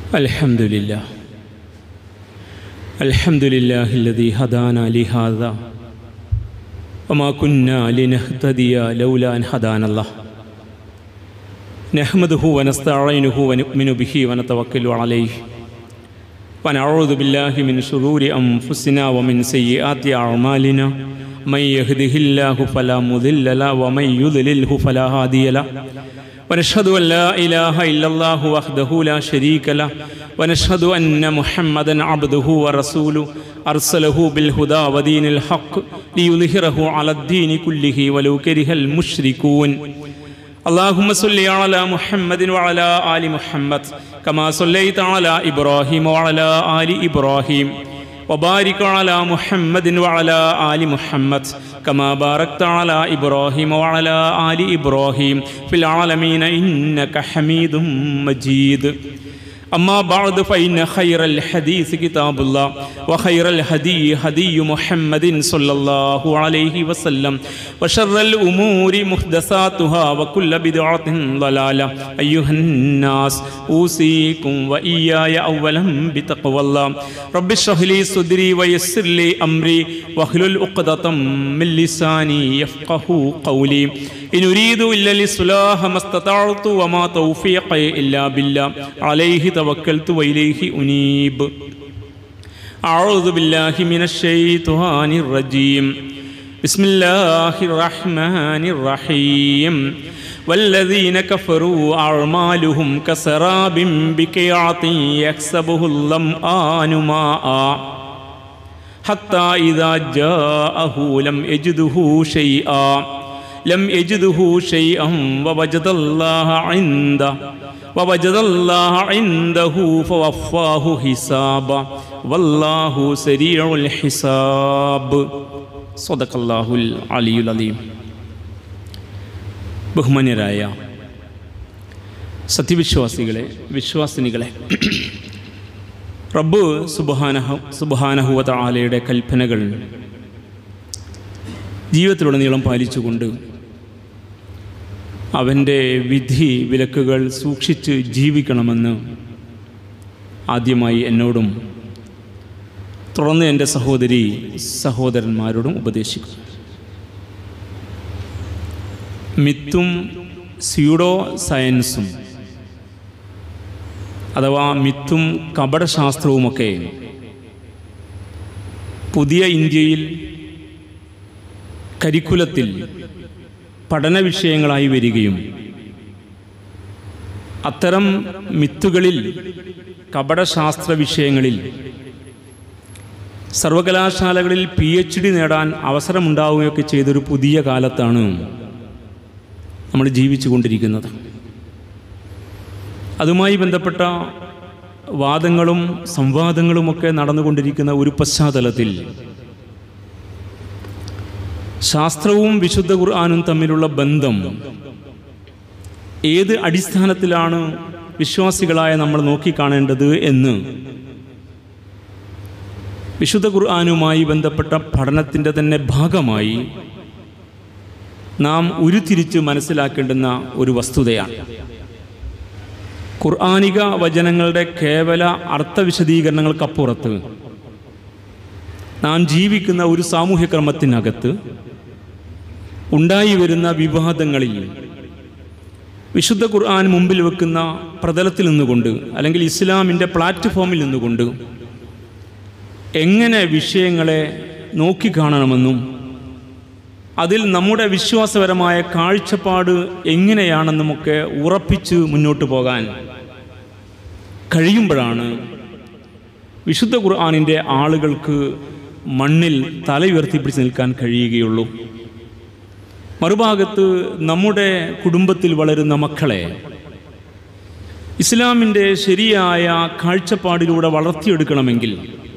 الحمد لله الحمد لله الذي هدانا لهذا وما كنا لنهتدي لولا أن هدانا الله نحمده ونستعينه ونؤمن به ونتوكل عليه ونعوذ بالله من شرور أنفسنا ومن سيئات أعمالنا من يهده الله فلا مضل له ومن يضلله فلا هادي له ونشهد أن لا إله إلا الله وحده لا شريك له ونشهد أن محمدا عبده ورسوله أرسله بالهدى ودين الحق ليظهره على الدين كله ولو كره المشركون اللهم صل على محمد وعلى آل محمد كما صليت على إبراهيم وعلى آل إبراهيم وبارك على محمد وعلى آل محمد كما باركت على إبراهيم وعلى آل إبراهيم في العالمين إنك حميد مجيد أما بعد فإن خير الحديث كتاب الله وخير الهدي هدي محمد صلى الله عليه وسلم وشر الأمور محدثاتها وكل بدعة ضلالة أيها الناس أوصيكم وإياي أولا بتقوى الله رب اشرح لي صدري ويسر لي أمري واحلل عقدة من لساني يفقهوا قولي إن أريد إلا الإصلاح ما استطعت وما توفيقي إلا بالله عليه توكلت وإليه أنيب أعوذ بالله من الشيطان الرجيم بسم الله الرحمن الرحيم والذين كفروا أعمالهم كسراب بقيعة يحسبه الظمآن ماء حتى إذا جاءه لم يجده شيئا ووجد الله عنده فوفاه حسابا والله سريع الحساب صدق الله العلي العظيم. ബഹുമാന്യരായ വിശ്വാസിനികളെ റബ്ബ് സുബ്ഹാനഹു വ തആലയുടെ കൽപ്പനകൾ ജീവിതത്തിലുടനീളം പാലിച്ചുകൊണ്ട് അവൻ്റെ വിധി വിലക്കുകൾ സൂക്ഷിച്ച് ജീവിക്കണമെന്ന് ആദ്യമായി എന്നോടും തുടർന്ന് എൻ്റെ സഹോദരന്മാരോടും ഉപദേശിക്കും. മിത്തും സ്യൂഡോ സയൻസും അഥവാ മിത്തും കപടശാസ്ത്രവുമൊക്കെ പുതിയ ഇന്ത്യയിൽ കരിക്കുലത്തിൽ പഠന വിഷയങ്ങളായി വരികയും അത്തരം മിത്തുകളിൽ കപടശാസ്ത്ര വിഷയങ്ങളിൽ സർവകലാശാലകളിൽ PhD നേടാൻ അവസരമുണ്ടാവുകയൊക്കെ ചെയ്തൊരു പുതിയ കാലത്താണ് നമ്മൾ ജീവിച്ചു കൊണ്ടിരിക്കുന്നത്. അതുമായി ബന്ധപ്പെട്ട വാദങ്ങളും സംവാദങ്ങളുമൊക്കെ നടന്നുകൊണ്ടിരിക്കുന്ന ഒരു പശ്ചാത്തലത്തിൽ ശാസ്ത്രവും വിശുദ്ധ ഖുർആനും തമ്മിലുള്ള ബന്ധം ഏത് അടിസ്ഥാനത്തിലാണ് വിശ്വാസികളായ നമ്മൾ നോക്കിക്കാണേണ്ടത് എന്ന് വിശുദ്ധ ഖുർആനുമായി ബന്ധപ്പെട്ട പഠനത്തിൻ്റെ തന്നെ ഭാഗമായി നാം ഉരുത്തിരിച്ച് മനസ്സിലാക്കേണ്ടുന്ന ഒരു വസ്തുതയാണ്. ഖുർആനിക വചനങ്ങളുടെ കേവല അർത്ഥവിശദീകരണങ്ങൾക്കപ്പുറത്ത് നാം ജീവിക്കുന്ന ഒരു സാമൂഹ്യക്രമത്തിനകത്ത് ഉണ്ടായി വരുന്ന വിവാദങ്ങളിൽ വിശുദ്ധ ഖുർആൻ മുമ്പിൽ വെക്കുന്ന പ്രതലത്തിൽ നിന്നുകൊണ്ട് അല്ലെങ്കിൽ ഇസ്ലാമിൻ്റെ പ്ലാറ്റ്ഫോമിൽ നിന്നുകൊണ്ട് എങ്ങനെ വിഷയങ്ങളെ നോക്കിക്കാണണമെന്നും അതിൽ നമ്മുടെ വിശ്വാസപരമായ കാഴ്ചപ്പാട് എങ്ങനെയാണെന്നുമൊക്കെ ഉറപ്പിച്ച് മുന്നോട്ട് പോകാൻ കഴിയുമ്പോഴാണ് വിശുദ്ധ ഖുർആനിൻ്റെ ആളുകൾക്ക് മണ്ണിൽ തല ഉയർത്തിപ്പിടിച്ച് നിൽക്കാൻ കഴിയുകയുള്ളൂ. മറുഭാഗത്ത് നമ്മുടെ കുടുംബത്തിൽ വളരുന്ന മക്കളെ ഇസ്ലാമിൻ്റെ ശരിയായ കാഴ്ചപ്പാടിലൂടെ വളർത്തിയെടുക്കണമെങ്കിൽ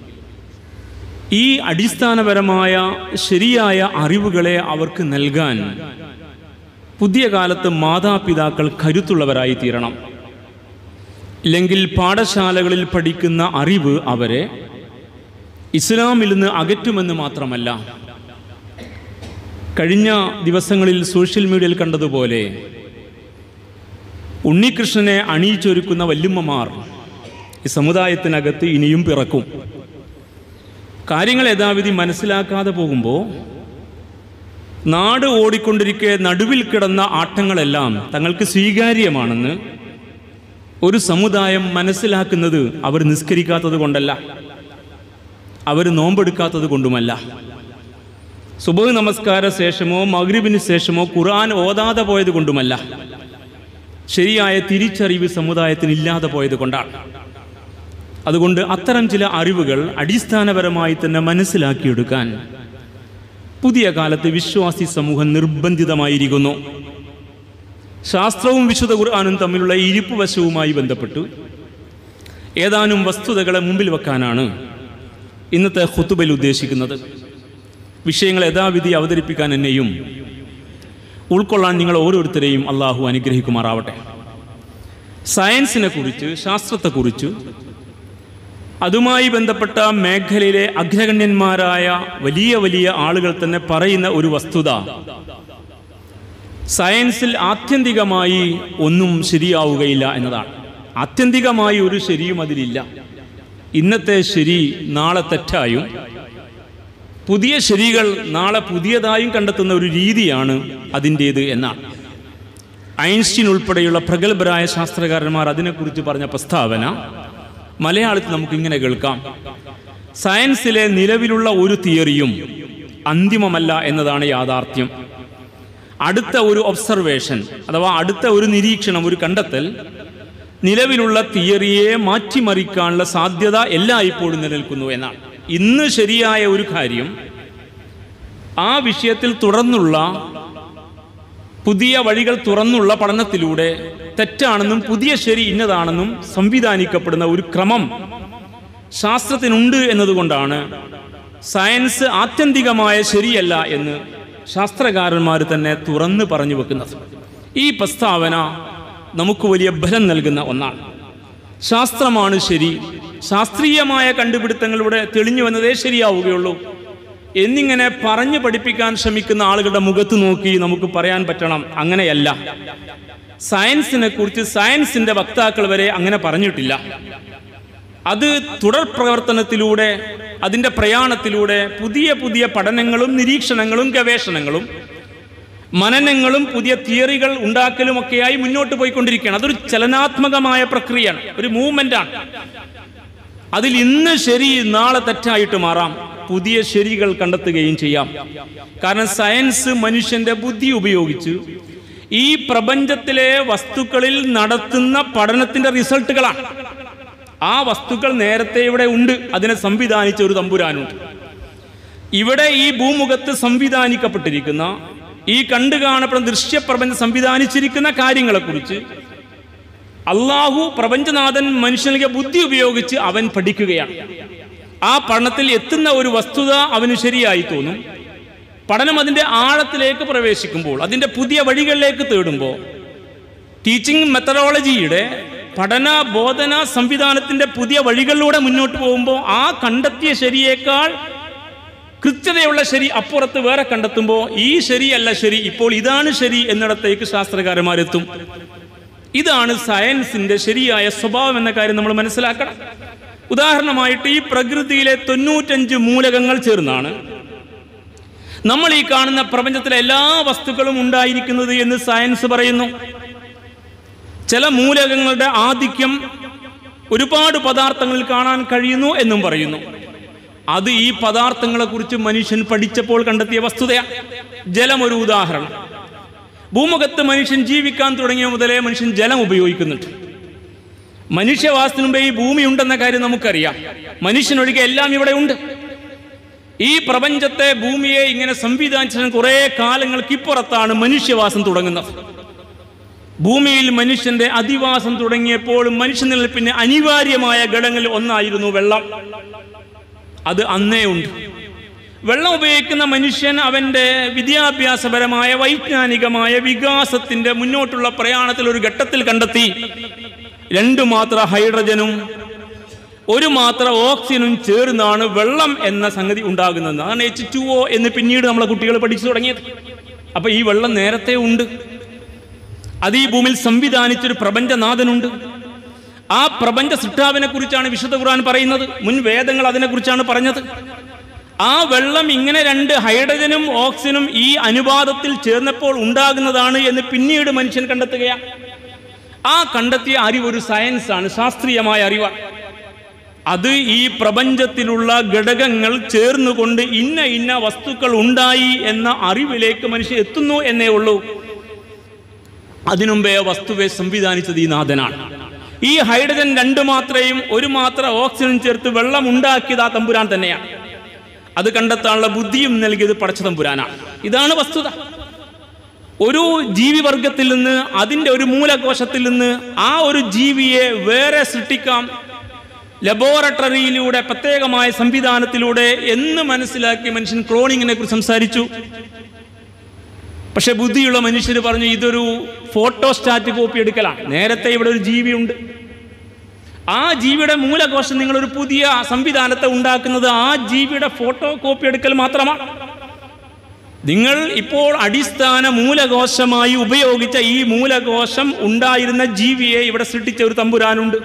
ഈ അടിസ്ഥാനപരമായ ശരിയായ അറിവുകളെ അവർക്ക് നൽകാൻ പുതിയ കാലത്ത് മാതാപിതാക്കൾ കരുത്തുള്ളവരായി തീരണം. ഇല്ലെങ്കിൽ പാഠശാലകളിൽ പഠിക്കുന്ന അറിവ് അവരെ ഇസ്ലാമിൽ നിന്ന് അകറ്റുമെന്ന് മാത്രമല്ല, കഴിഞ്ഞ ദിവസങ്ങളിൽ സോഷ്യൽ മീഡിയയിൽ കണ്ടതുപോലെ ഉണ്ണികൃഷ്ണനെ അണിയിച്ചൊരുക്കുന്ന വല്യമ്മമാർ ഈ സമുദായത്തിനകത്ത് ഇനിയും പിറക്കും. കാര്യങ്ങൾ യഥാവിധി മനസ്സിലാക്കാതെ പോകുമ്പോൾ നാട് ഓടിക്കൊണ്ടിരിക്കെ നടുവിൽ കിടന്ന ആട്ടങ്ങളെല്ലാം തങ്ങൾക്ക് സ്വീകാര്യമാണെന്ന് ഒരു സമുദായം മനസ്സിലാക്കുന്നത് അവർ നിസ്കരിക്കാത്തത് കൊണ്ടല്ല, അവർ നോമ്പെടുക്കാത്തത് കൊണ്ടുമല്ല, സുബഹ് നമസ്കാര ശേഷമോ മഗ്രിബിന് ശേഷമോ ഖുർആൻ ഓതാതെ പോയത് കൊണ്ടുമല്ല, ശരിയായ തിരിച്ചറിവ് സമുദായത്തിന് ഇല്ലാതെ പോയത് കൊണ്ടാണ്. അതുകൊണ്ട് അത്തരം ചില അറിവുകൾ അടിസ്ഥാനപരമായി തന്നെ മനസ്സിലാക്കിയെടുക്കാൻ പുതിയ കാലത്ത് വിശ്വാസി സമൂഹം നിർബന്ധിതമായിരിക്കുന്നു. ശാസ്ത്രവും വിശുദ്ധ ഖുർആനും തമ്മിലുള്ള ഇരിപ്പ് വശവുമായി ബന്ധപ്പെട്ട് ഏതാനും വസ്തുതകളെ മുമ്പിൽ വെക്കാനാണ് ഇന്നത്തെ ഖുതുബയിൽ ഉദ്ദേശിക്കുന്നത്. വിഷയങ്ങൾ യഥാവിധി അവതരിപ്പിക്കാൻ എന്നെയും ഉൾക്കൊള്ളാൻ നിങ്ങൾ ഓരോരുത്തരെയും അള്ളാഹു അനുഗ്രഹിക്കുമാറാവട്ടെ. സയൻസിനെ കുറിച്ച്, ശാസ്ത്രത്തെക്കുറിച്ച്, അതുമായി ബന്ധപ്പെട്ട മേഖലയിലെ അഗ്രഗണ്യന്മാരായ വലിയ വലിയ ആളുകൾ തന്നെ പറയുന്ന ഒരു വസ്തുത, സയൻസിൽ ആത്യന്തികമായി ഒന്നും ശരിയാവുകയില്ല എന്നതാണ്. ആത്യന്തികമായി ഒരു ശരിയും അതിലില്ല. ഇന്നത്തെ ശരി നാളെ തെറ്റായും പുതിയ ശരികൾ നാളെ പുതിയതായും കണ്ടെത്തുന്ന ഒരു രീതിയാണ് അതിൻ്റേത് എന്നാണ്. ഐൻസ്റ്റീൻ ഉൾപ്പെടെയുള്ള പ്രഗത്ഭരായ ശാസ്ത്രകാരന്മാർ അതിനെക്കുറിച്ച് പറഞ്ഞ പ്രസ്താവന മലയാളത്തിൽ നമുക്കിങ്ങനെ കേൾക്കാം: സയൻസിലെ നിലവിലുള്ള ഒരു തിയറിയും അന്തിമമല്ല എന്നതാണ് യാഥാർത്ഥ്യം. അടുത്ത ഒരു ഒബ്സർവേഷൻ അഥവാ അടുത്ത ഒരു നിരീക്ഷണം, ഒരു കണ്ടെത്തൽ നിലവിലുള്ള തിയറിയെ മാറ്റിമറിക്കാനുള്ള സാധ്യത എല്ലായ്പ്പോഴും നിലനിൽക്കുന്നു എന്നാണ്. ഇന്ന് ശരിയായ ഒരു കാര്യം ആ വിഷയത്തിൽ തുടർന്നുള്ള പുതിയ വഴികൾ തുറന്നുള്ള പഠനത്തിലൂടെ തെറ്റാണെന്നും പുതിയ ശരി ഇന്നതാണെന്നും സംവിധാനിക്കപ്പെടുന്ന ഒരു ക്രമം ശാസ്ത്രത്തിനുണ്ട് എന്നതുകൊണ്ടാണ് സയൻസ് ആത്യന്തികമായ ശരിയല്ല എന്ന് ശാസ്ത്രകാരന്മാർ തന്നെ തുറന്നു പറഞ്ഞു വെക്കുന്നത്. ഈ പ്രസ്താവന നമുക്ക് വലിയ ബലം നൽകുന്ന ഒന്നാണ്. ശാസ്ത്രമാണ് ശരി, ശാസ്ത്രീയമായ കണ്ടുപിടുത്തങ്ങളിലൂടെ തെളിഞ്ഞു വന്നതേ ശരിയാവുകയുള്ളൂ എന്നിങ്ങനെ പറഞ്ഞു പഠിപ്പിക്കാൻ ശ്രമിക്കുന്ന ആളുകളുടെ മുഖത്ത് നോക്കി നമുക്ക് പറയാൻ പറ്റണം, അങ്ങനെയല്ല. സയൻസിനെ കുറിച്ച് സയൻസിന്റെ വക്താക്കൾ വരെ അങ്ങനെ പറഞ്ഞിട്ടില്ല. അത് തുടർ പ്രവർത്തനത്തിലൂടെ, അതിൻ്റെ പ്രയാണത്തിലൂടെ പുതിയ പുതിയ പഠനങ്ങളും നിരീക്ഷണങ്ങളും ഗവേഷണങ്ങളും മനനങ്ങളും പുതിയ തിയറികൾ ഉണ്ടാക്കലുമൊക്കെയായി മുന്നോട്ട് പോയിക്കൊണ്ടിരിക്കുകയാണ്. അതൊരു ചലനാത്മകമായ പ്രക്രിയയാണ്, ഒരു മൂവ്മെന്റാണ്. അതിൽ ഇന്ന് ശരി നാളെ തെറ്റായിട്ട് മാറാം, പുതിയ ശരികൾ കണ്ടെത്തുകയും ചെയ്യാം. കാരണം സയൻസ് മനുഷ്യന്റെ ബുദ്ധി ഉപയോഗിച്ച് ഈ പ്രപഞ്ചത്തിലെ വസ്തുക്കളിൽ നടത്തുന്ന പഠനത്തിന്റെ റിസൾട്ടുകളാണ്. ആ വസ്തുക്കൾ നേരത്തെ ഇവിടെ ഉണ്ട്, അതിനെ സംവിധാനിച്ച ഒരു തമ്പുരാനുണ്ട്. ഇവിടെ ഈ ഭൂമുഖത്ത് സംവിധാനിക്കപ്പെട്ടിരിക്കുന്ന ഈ കണ്ടു കാണപ്പെടുന്ന ദൃശ്യപ്രപഞ്ചം സംവിധാനിച്ചിരിക്കുന്ന കാര്യങ്ങളെക്കുറിച്ച് അള്ളാഹു പ്രപഞ്ചനാഥൻ മനുഷ്യനിലെ ബുദ്ധി ഉപയോഗിച്ച് അവൻ പഠിക്കുകയാണ്. ആ പഠനത്തിൽ എത്തുന്ന ഒരു വസ്തുത അവന് ശരിയായി തോന്നും. പഠനം അതിൻ്റെ ആഴത്തിലേക്ക് പ്രവേശിക്കുമ്പോൾ, അതിൻ്റെ പുതിയ വഴികളിലേക്ക് തേടുമ്പോൾ, ടീച്ചിങ് മെത്തഡോളജിയുടെ പഠന ബോധന സംവിധാനത്തിൻ്റെ പുതിയ വഴികളിലൂടെ മുന്നോട്ട് പോകുമ്പോൾ ആ കണ്ടെത്തിയ ശരിയേക്കാൾ കൃത്യതയുള്ള ശരി അപ്പുറത്ത് വേറെ കണ്ടെത്തുമ്പോൾ ഈ ശരിയല്ല ശരി, ഇപ്പോൾ ഇതാണ് ശരി എന്നിടത്തേക്ക് ശാസ്ത്രകാരന്മാരെത്തും. ഇതാണ് സയൻസിന്റെ ശരിയായ സ്വഭാവം എന്ന കാര്യം നമ്മൾ മനസ്സിലാക്കണം. ഉദാഹരണമായിട്ട് ഈ പ്രകൃതിയിലെ 95 മൂലകങ്ങൾ ചേർന്നാണ് നമ്മൾ ഈ കാണുന്ന പ്രപഞ്ചത്തിലെ എല്ലാ വസ്തുക്കളും ഉണ്ടായിരിക്കുന്നത് എന്ന് സയൻസ് പറയുന്നു. ചില മൂലകങ്ങളുടെ ആധിക്യം ഒരുപാട് പദാർത്ഥങ്ങളിൽ കാണാൻ കഴിയുന്നു എന്നും പറയുന്നു. അത് ഈ പദാർത്ഥങ്ങളെ കുറിച്ച് മനുഷ്യൻ പഠിച്ചപ്പോൾ കണ്ടെത്തിയ വസ്തുതയാണ്. ജലം ഒരു ഉദാഹരണം. ഭൂമുഖത്ത് മനുഷ്യൻ ജീവിക്കാൻ തുടങ്ങിയ മുതലേ മനുഷ്യൻ ജലം ഉപയോഗിക്കുന്നുണ്ട്. മനുഷ്യവാസത്തിനു മുമ്പേ ഈ ഭൂമി ഉണ്ടെന്ന കാര്യം നമുക്കറിയാം. മനുഷ്യനൊഴികെ എല്ലാം ഇവിടെ ഉണ്ട്. ഈ പ്രപഞ്ചത്തെ, ഭൂമിയെ ഇങ്ങനെ സംവിധാനിച്ച കുറേ കാലങ്ങൾക്കിപ്പുറത്താണ് മനുഷ്യവാസം തുടങ്ങുന്നത്. ഭൂമിയിൽ മനുഷ്യന്റെ അധിവാസം തുടങ്ങിയപ്പോൾ മനുഷ്യനിലപ്പിന് അനിവാര്യമായ ഘടകങ്ങളിൽ ഒന്നായിരുന്നു വെള്ളം. അത് അന്നേ ഉണ്ട്. വെള്ളം ഉപയോഗിക്കുന്ന മനുഷ്യൻ അവൻ്റെ വിദ്യാഭ്യാസപരമായ വൈജ്ഞാനികമായ വികാസത്തിന്റെ മുന്നോട്ടുള്ള പ്രയാണത്തിൽ ഒരു ഘട്ടത്തിൽ കണ്ടെത്തി 2 മാത്ര ഹൈഡ്രജനും 1 മാത്ര ഓക്സിജനും ചേർന്നാണ് വെള്ളം എന്ന സംഗതി ഉണ്ടാകുന്നത്. അതാണ് H2O എന്ന് പിന്നീട് നമ്മളെ കുട്ടികൾ പഠിച്ചു തുടങ്ങിയത്. അപ്പൊ ഈ വെള്ളം നേരത്തെ ഉണ്ട്. അത് ഈ ഭൂമിയിൽ സംവിധാനിച്ചൊരു പ്രപഞ്ചനാഥനുണ്ട്. ആ പ്രപഞ്ച സൃഷ്ടാവിനെ കുറിച്ചാണ് വിശുദ്ധ ഖുർആൻ പറയുന്നത്. മുൻ വേദങ്ങൾ അതിനെക്കുറിച്ചാണ് പറഞ്ഞത്. ആ വെള്ളം ഇങ്ങനെ രണ്ട് ഹൈഡ്രജനും ഓക്സിജനും ഈ അനുപാതത്തിൽ ചേർന്നപ്പോൾ ഉണ്ടാകുന്നതാണ് എന്ന് പിന്നീട് മനുഷ്യൻ കണ്ടെത്തുകയാണ്. ആ കണ്ടെത്തിയ അറിവ് ഒരു സയൻസാണ്, ശാസ്ത്രീയമായ അറിവാണ്. അത് ഈ പ്രപഞ്ചത്തിലുള്ള ഘടകങ്ങൾ ചേർന്നുകൊണ്ട് ഇന്ന ഇന്ന വസ്തുക്കൾ ഉണ്ടായി എന്ന അറിവിലേക്ക് മനുഷ്യൻ എത്തുന്നു എന്നേ ഉള്ളൂ. അതിനുമ്പേ വസ്തുവെ സംവിധാനിച്ചത് ഈ നാഥനാണ്. ഈ ഹൈഡ്രജൻ രണ്ട് മാത്രയും ഒരു മാത്ര ഓക്സിജൻ ചേർത്ത് വെള്ളം ഉണ്ടാക്കിയത് ആ തമ്പുരാൻ തന്നെയാണ്. അത് കണ്ടെത്താനുള്ള ബുദ്ധിയും നൽകിയത് പടച്ച തമ്പുരാനാണ്. ഇതാണ് വസ്തുത. ഒരു ജീവിവർഗത്തിൽ നിന്ന്, അതിൻ്റെ ഒരു മൂലകോശത്തിൽ നിന്ന് ആ ഒരു ജീവിയെ വേറെ സൃഷ്ടിക്കാം ലബോറട്ടറിയിലൂടെ, പ്രത്യേകമായ സംവിധാനത്തിലൂടെ എന്ന് മനസ്സിലാക്കി മനുഷ്യൻ ക്ലോണിങ്ങിനെ കുറിച്ച് സംസാരിച്ചു. പക്ഷെ ബുദ്ധിയുള്ള മനുഷ്യർ പറഞ്ഞു ഇതൊരു ഫോട്ടോസ്റ്റാറ്റ് കോപ്പി എടുക്കലാണ്. നേരത്തെ ഇവിടെ ഒരു ജീവിയുണ്ട്, ആ ജീവിയുടെ മൂലകോശം നിങ്ങളൊരു പുതിയ സംവിധാനത്തെ ഉണ്ടാക്കുന്നത് ആ ജീവിയുടെ ഫോട്ടോ കോപ്പി എടുക്കൽ മാത്രമാണ്. നിങ്ങൾ ഇപ്പോൾ അടിസ്ഥാന മൂലകോശമായി ഉപയോഗിച്ച ഈ മൂലകോശം ഉണ്ടായിരുന്ന ജീവിയെ ഇവിടെ സൃഷ്ടിച്ച ഒരു തമ്പുരാനുണ്ട്.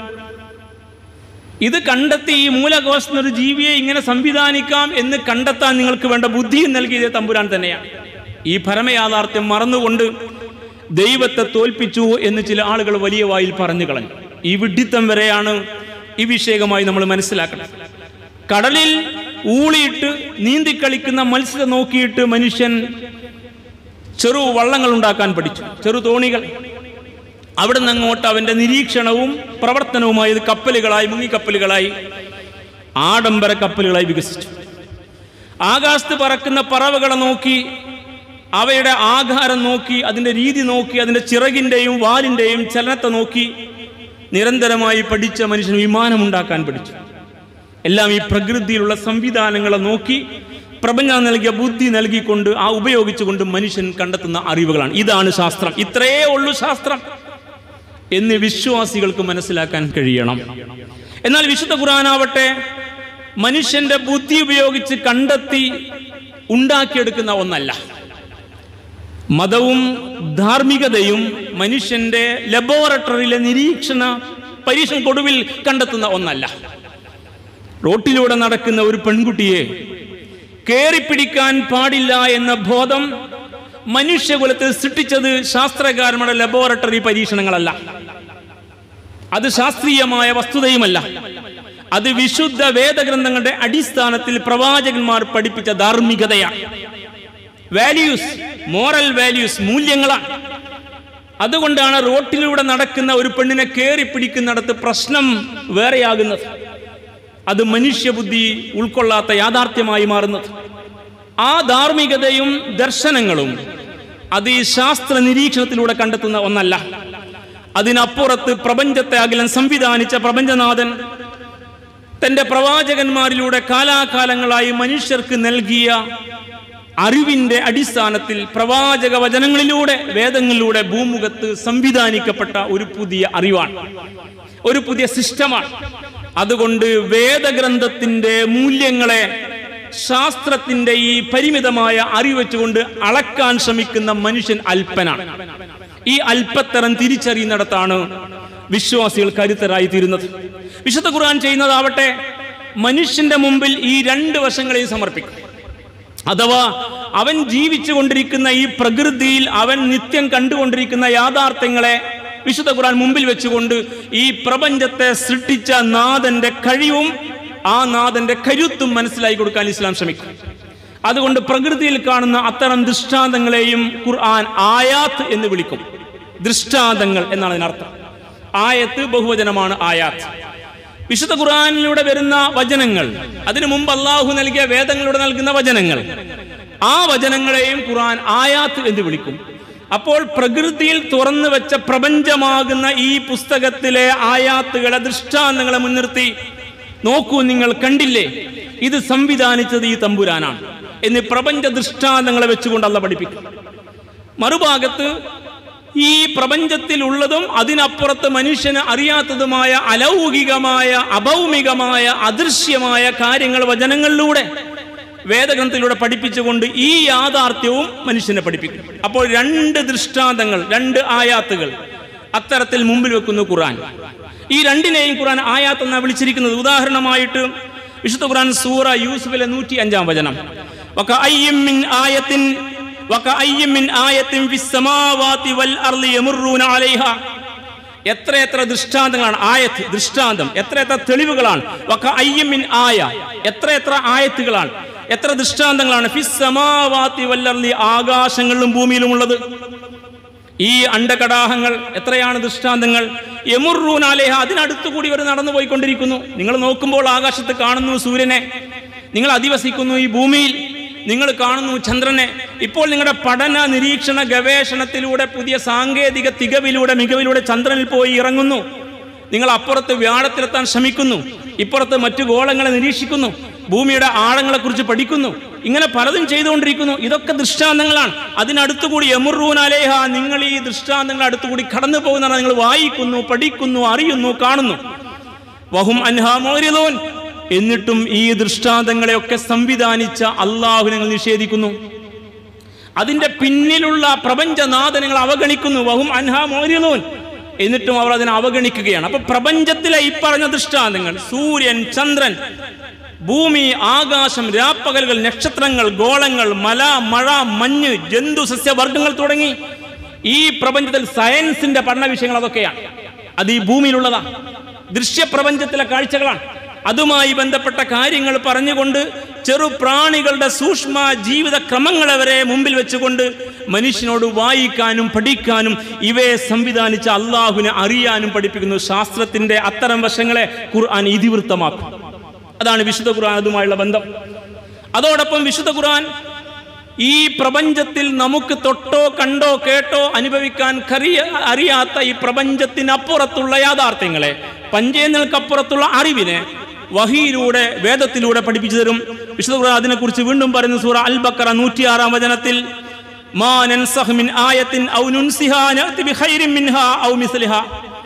ഇത് കണ്ടെത്തി ഈ മൂലകോശം ഒരു ജീവിയെ ഇങ്ങനെ സംവിധാനിക്കാം എന്ന് കണ്ടെത്താൻ നിങ്ങൾക്ക് വേണ്ട ബുദ്ധിയും നൽകിയത് തമ്പുരാൻ തന്നെയാണ്. ഈ പരമയാഥാർത്ഥ്യം മറന്നുകൊണ്ട് ദൈവത്തെ തോൽപ്പിച്ചു എന്ന് ചില ആളുകൾ വലിയ വായിൽ പറഞ്ഞു കളഞ്ഞു. ഈ വിഡ്ഢിത്തം വരെയാണ് ഈ വിഷയകമായി നമ്മൾ മനസ്സിലാക്കണം. കടലിൽ ഊളിയിട്ട് നീന്തിക്കളിക്കുന്ന മത്സ്യത്തെ നോക്കിയിട്ട് മനുഷ്യൻ ചെറു വള്ളങ്ങൾ ഉണ്ടാക്കാൻ പഠിച്ചു, ചെറു തോണികൾ. അവിടെ നിന്ന് അങ്ങോട്ട് അവൻ്റെ നിരീക്ഷണവും പ്രവർത്തനവുമായി കപ്പലുകളായി, മുങ്ങിക്കപ്പലുകളായി, ആഡംബര കപ്പലുകളായി വികസിച്ചു. ആകാശത്ത് പറക്കുന്ന പറവകളെ നോക്കി, അവയുടെ ആകാരം നോക്കി, അതിൻ്റെ രീതി നോക്കി, അതിൻ്റെ ചിറകിൻ്റെയും വാലിൻ്റെയും ചലനത്തെ നോക്കി നിരന്തരമായി പഠിച്ച മനുഷ്യൻ വിമാനമുണ്ടാക്കാൻ പഠിച്ചു. എല്ലാം ഈ പ്രകൃതിയിലുള്ള സംവിധാനങ്ങളെ നോക്കി പ്രപഞ്ചം നൽകിയ ബുദ്ധി നൽകിക്കൊണ്ട് ആ ഉപയോഗിച്ചുകൊണ്ട് മനുഷ്യൻ കണ്ടെത്തുന്ന അറിവുകളാണ്. ഇതാണ് ശാസ്ത്രം, ഇത്രയേ ഉള്ളൂ ശാസ്ത്രം എന്ന് വിശ്വാസികൾക്ക് മനസ്സിലാക്കാൻ കഴിയണം. എന്നാൽ വിശുദ്ധ ഖുർആനാവട്ടെ മനുഷ്യന്റെ ബുദ്ധി ഉപയോഗിച്ച് കണ്ടെത്തി ഉണ്ടാക്കിയെടുക്കുന്ന ഒന്നല്ല. മതവും ധാർമ്മികതയും മനുഷ്യന്റെ ലബോറട്ടറിയിലെ നിരീക്ഷണ പരീക്ഷണക്കൊടുവിൽ കണ്ടെത്തുന്ന ഒന്നല്ല. റോട്ടിലൂടെ നടക്കുന്ന ഒരു പെൺകുട്ടിയെ കേറിപ്പിടിക്കാൻ പാടില്ല എന്ന ബോധം മനുഷ്യകുലത്തിൽ സൃഷ്ടിച്ചത് ശാസ്ത്രകാരന്മാരുടെ ലബോറട്ടറി പരീക്ഷണങ്ങളല്ല. അത് ശാസ്ത്രീയമായ വസ്തുതയുമല്ല. അത് വിശുദ്ധ വേദഗ്രന്ഥങ്ങളുടെ അടിസ്ഥാനത്തിൽ പ്രവാചകന്മാർ പഠിപ്പിച്ച ധാർമ്മികതയാണ്. വാല്യൂസ്, മോറൽ വാല്യൂസ്, മൂല്യങ്ങളാണ്. അതുകൊണ്ടാണ് റോട്ടിലൂടെ നടക്കുന്ന ഒരു പെണ്ണിനെ കയറി പിടിക്കുന്നിടത്ത് പ്രശ്നം വേറെയാകുന്നത്. അത് മനുഷ്യബുദ്ധി ഉൾക്കൊള്ളാത്ത യാഥാർത്ഥ്യമായി മാറുന്നത്. ആ ധാർമ്മികതയും ദർശനങ്ങളും അത് ഈ ശാസ്ത്ര നിരീക്ഷണത്തിലൂടെ കണ്ടെത്തുന്ന ഒന്നല്ല. അതിനപ്പുറത്ത് പ്രപഞ്ചത്തെ അഖിലം സംവിധാനിച്ച പ്രപഞ്ചനാഥൻ തൻ്റെ പ്രവാചകന്മാരിലൂടെ കാലാകാലങ്ങളായി മനുഷ്യർക്ക് നൽകിയ അറിവിന്റെ അടിസ്ഥാനത്തിൽ പ്രവാചക വചനങ്ങളിലൂടെ, വേദങ്ങളിലൂടെ ഭൂമുഖത്ത് സംവിധാനിക്കപ്പെട്ട ഒരു പുതിയ അറിവാണ്, ഒരു പുതിയ സിസ്റ്റമാണ്. അതുകൊണ്ട് വേദഗ്രന്ഥത്തിന്റെ മൂല്യങ്ങളെ ശാസ്ത്രത്തിന്റെ ഈ പരിമിതമായ അറിവ് വെച്ചുകൊണ്ട് അളക്കാൻ ശ്രമിക്കുന്ന മനുഷ്യൻ അല്പനാണ്. ഈ അല്പത്തരം തിരിച്ചറിയുന്നിടത്താണ് വിശ്വാസികൾ കരുത്തരായി തീരുന്നത്. വിശുദ്ധ ഖുർആൻ ചെയ്യുന്നതാവട്ടെ മനുഷ്യന്റെ മുമ്പിൽ ഈ രണ്ട് വശങ്ങളെയും സമർപ്പിക്കും. അഥവാ അവൻ ജീവിച്ചു കൊണ്ടിരിക്കുന്ന ഈ പ്രകൃതിയിൽ അവൻ നിത്യം കണ്ടുകൊണ്ടിരിക്കുന്ന യാഥാർത്ഥ്യങ്ങളെ വിശുദ്ധ ഖുർആൻ മുമ്പിൽ വെച്ചുകൊണ്ട് ഈ പ്രപഞ്ചത്തെ സൃഷ്ടിച്ച നാഥന്റെ കഴിവും ആ നാഥന്റെ കരുത്തും മനസ്സിലാക്കി കൊടുക്കാൻ ഇസ്ലാം ശ്രമിക്കും. അതുകൊണ്ട് പ്രകൃതിയിൽ കാണുന്ന അത്തരം ദൃഷ്ടാന്തങ്ങളെയും ഖുർആൻ ആയാത്ത് എന്ന് വിളിക്കും. ദൃഷ്ടാന്തങ്ങൾ എന്നാണ് അതിനർത്ഥം. ആയത്ത് ബഹുവചനമാണ് ആയാത്ത്. വിശുദ്ധ ഖുർആനിലൂടെ വരുന്ന വചനങ്ങൾ, അതിനു മുമ്പ് അള്ളാഹു നൽകിയ വേദങ്ങളിലൂടെ നൽകുന്ന വചനങ്ങൾ, ആ വചനങ്ങളെയും ഖുർആൻ ആയാത്ത് എന്ന് വിളിക്കും. അപ്പോൾ പ്രകൃതിയിൽ തുറന്നു വെച്ച പ്രപഞ്ചമാകുന്ന ഈ പുസ്തകത്തിലെ ആയാത്തുകളെ, ദൃഷ്ടാന്തങ്ങളെ മുൻനിർത്തി നോക്കൂ, നിങ്ങൾ കണ്ടില്ലേ, ഇത് സംവിധാനിച്ചത് ഈ തമ്പുരാനാണ് എന്ന് പ്രപഞ്ച ദൃഷ്ടാന്തങ്ങളെ വെച്ചുകൊണ്ട് അള്ളാഹു പഠിപ്പിക്കും. മറുഭാഗത്ത് ഈ പ്രപഞ്ചത്തിൽ ഉള്ളതും അതിനപ്പുറത്ത് മനുഷ്യന് അറിയാത്തതുമായ അലൗകികമായ, അഭൗമികമായ, അദൃശ്യമായ കാര്യങ്ങൾ വചനങ്ങളിലൂടെ, വേദഗ്രന്ഥത്തിലൂടെ പഠിപ്പിച്ചുകൊണ്ട് ഈ യാഥാർത്ഥ്യവും മനുഷ്യനെ പഠിപ്പിക്കും. അപ്പോൾ രണ്ട് ദൃഷ്ടാന്തങ്ങൾ, രണ്ട് ആയാത്തുകൾ അത്തരത്തിൽ മുമ്പിൽ വെക്കുന്നു ഖുർആൻ. ഈ രണ്ടിനെയും ഖുർആൻ ആയാത്ത് എന്നാണ് വിളിച്ചിരിക്കുന്നത്. ഉദാഹരണമായിട്ട് വിശുദ്ധ ഖുർആൻ സൂറ യൂസുഫിലെ 105 വചനം, വകഅയ്യിൻ മിൻ ആയത്തിൻ ഫിസ്സമാവാതി വൽ അർളി യമറുന അലൈഹാ. എത്ര ദൃഷ്ടാന്തങ്ങളാണ്, ആയത്ത് ദൃഷ്ടാന്തം, എത്ര തെളിവുകളാണ്. വകഅയ്യിൻ മിൻ ആയ, എത്ര ആയത്തുകളാണ്, എത്ര ദൃഷ്ടാന്തങ്ങളാണ്. ഫിസ്സമാവാതി വൽ അർളി, ആകാശങ്ങളിലും ഭൂമിയിലും ഉള്ളത്. ഈ അണ്ടകടാഹങ്ങൾ എത്രയാണ് ദൃഷ്ടാന്തങ്ങൾ. യമറുന അലൈഹാ, അതിനടുത്തുകൂടി ഇവർ നടന്നു പോയിക്കൊണ്ടിരിക്കുന്നു. നിങ്ങൾ നോക്കുമ്പോൾ ആകാശത്ത് കാണുന്നു സൂര്യനെ, നിങ്ങൾ അധിവസിക്കുന്നു ഈ ഭൂമിയിൽ, നിങ്ങൾ കാണുന്നു ചന്ദ്രനെ. ഇപ്പോൾ നിങ്ങളുടെ പഠന നിരീക്ഷണ ഗവേഷണത്തിലൂടെ പുതിയ സാങ്കേതിക മികവിലൂടെ ചന്ദ്രനിൽ പോയി ഇറങ്ങുന്നു. നിങ്ങൾ അപ്പുറത്ത് വ്യാഴത്തിലെത്താൻ ശ്രമിക്കുന്നു, ഇപ്പുറത്ത് മറ്റു ഗോളങ്ങളെ നിരീക്ഷിക്കുന്നു, ഭൂമിയുടെ ആഴങ്ങളെക്കുറിച്ച് പഠിക്കുന്നു. ഇങ്ങനെ പലതും ചെയ്തുകൊണ്ടിരിക്കുന്നു. ഇതൊക്കെ ദൃഷ്ടാന്തങ്ങളാണ്. അതിനടുത്തുകൂടി യമറുന അലൈഹ, നിങ്ങൾ ഈ ദൃഷ്ടാന്തങ്ങൾ അടുത്തുകൂടി കടന്നു പോകുന്നതാണ്. നിങ്ങൾ വായിക്കുന്നു, പഠിക്കുന്നു, അറിയുന്നു, കാണുന്നു. വഹും അൻഹാ മുഅ്രിദൂൻ, എന്നിട്ടും ഈ ദൃഷ്ടാന്തങ്ങളെയൊക്കെ സംവിധാനിച്ച അള്ളാഹുവിനെ നിങ്ങൾ നിഷേധിക്കുന്നു. അതിന്റെ പിന്നിലുള്ള പ്രപഞ്ചനാഥനങ്ങൾ അവഗണിക്കുന്നു. വഹും അൻഹാ മുഅ്രിദൂൻ, എന്നിട്ടും അവർ അതിനെ അവഗണിക്കുകയാണ്. അപ്പൊ പ്രപഞ്ചത്തിലെ ഈ പറഞ്ഞ ദൃഷ്ടാന്തങ്ങൾ, സൂര്യൻ, ചന്ദ്രൻ, ഭൂമി, ആകാശം, രാപ്പകലുകൾ, നക്ഷത്രങ്ങൾ, ഗോളങ്ങൾ, മല, മഴ, മഞ്ഞ്, ജന്തു, സസ്യവർഗങ്ങൾ തുടങ്ങി ഈ പ്രപഞ്ചത്തിൽ സയൻസിന്റെ പഠന വിഷയങ്ങൾ അതൊക്കെയാണ്. അത് ഈ ഭൂമിയിലുള്ളതാ. ദൃശ്യപ്രപഞ്ചത്തിലെ കാഴ്ചകളാണ്. അതുമായി ബന്ധപ്പെട്ട കാര്യങ്ങൾ പറഞ്ഞുകൊണ്ട് ചെറുപ്രാണികളുടെ സൂക്ഷ്മ ജീവിത ക്രമങ്ങളെ വരെ മുമ്പിൽ വെച്ചുകൊണ്ട് മനുഷ്യനോട് വായിക്കാനും പഠിക്കാനും ഇവയെ സംവിധാനിച്ച അള്ളാഹുവിനെ അറിയാനും പഠിപ്പിക്കുന്നു. ശാസ്ത്രത്തിന്റെ അത്തരം വശങ്ങളെ ഖുർആൻ ഇതിവൃത്തമാക്കും. അതാണ് വിശുദ്ധ ഖുർആൻ അതുമായുള്ള ബന്ധം. അതോടൊപ്പം വിശുദ്ധ ഖുർആൻ ഈ പ്രപഞ്ചത്തിൽ നമുക്ക് തൊട്ടോ കണ്ടോ കേട്ടോ അനുഭവിക്കാൻ അറിയാത്ത ഈ പ്രപഞ്ചത്തിനപ്പുറത്തുള്ള യാഥാർത്ഥ്യങ്ങളെ, പഞ്ചേന്ദ്രിയങ്ങൾക്കപ്പുറത്തുള്ള അറിവിനെ വഹിയിലൂടെ, വേദത്തിലൂടെ പഠിപ്പിച്ചു തരും. വിശുദ്ധ ഖുർആൻ അതിനെക്കുറിച്ച് വീണ്ടും പറയുന്നു. സൂറ അൽ ബഖറ 106 വചനത്തിൽ, മാ നൻസഖ് മിൻ ആയത്തിൻ ഔ നുൻസിഹാ നഅതി ബിഖൈരിൻ മിൻഹാ ഔ മിസ്ലിഹാ.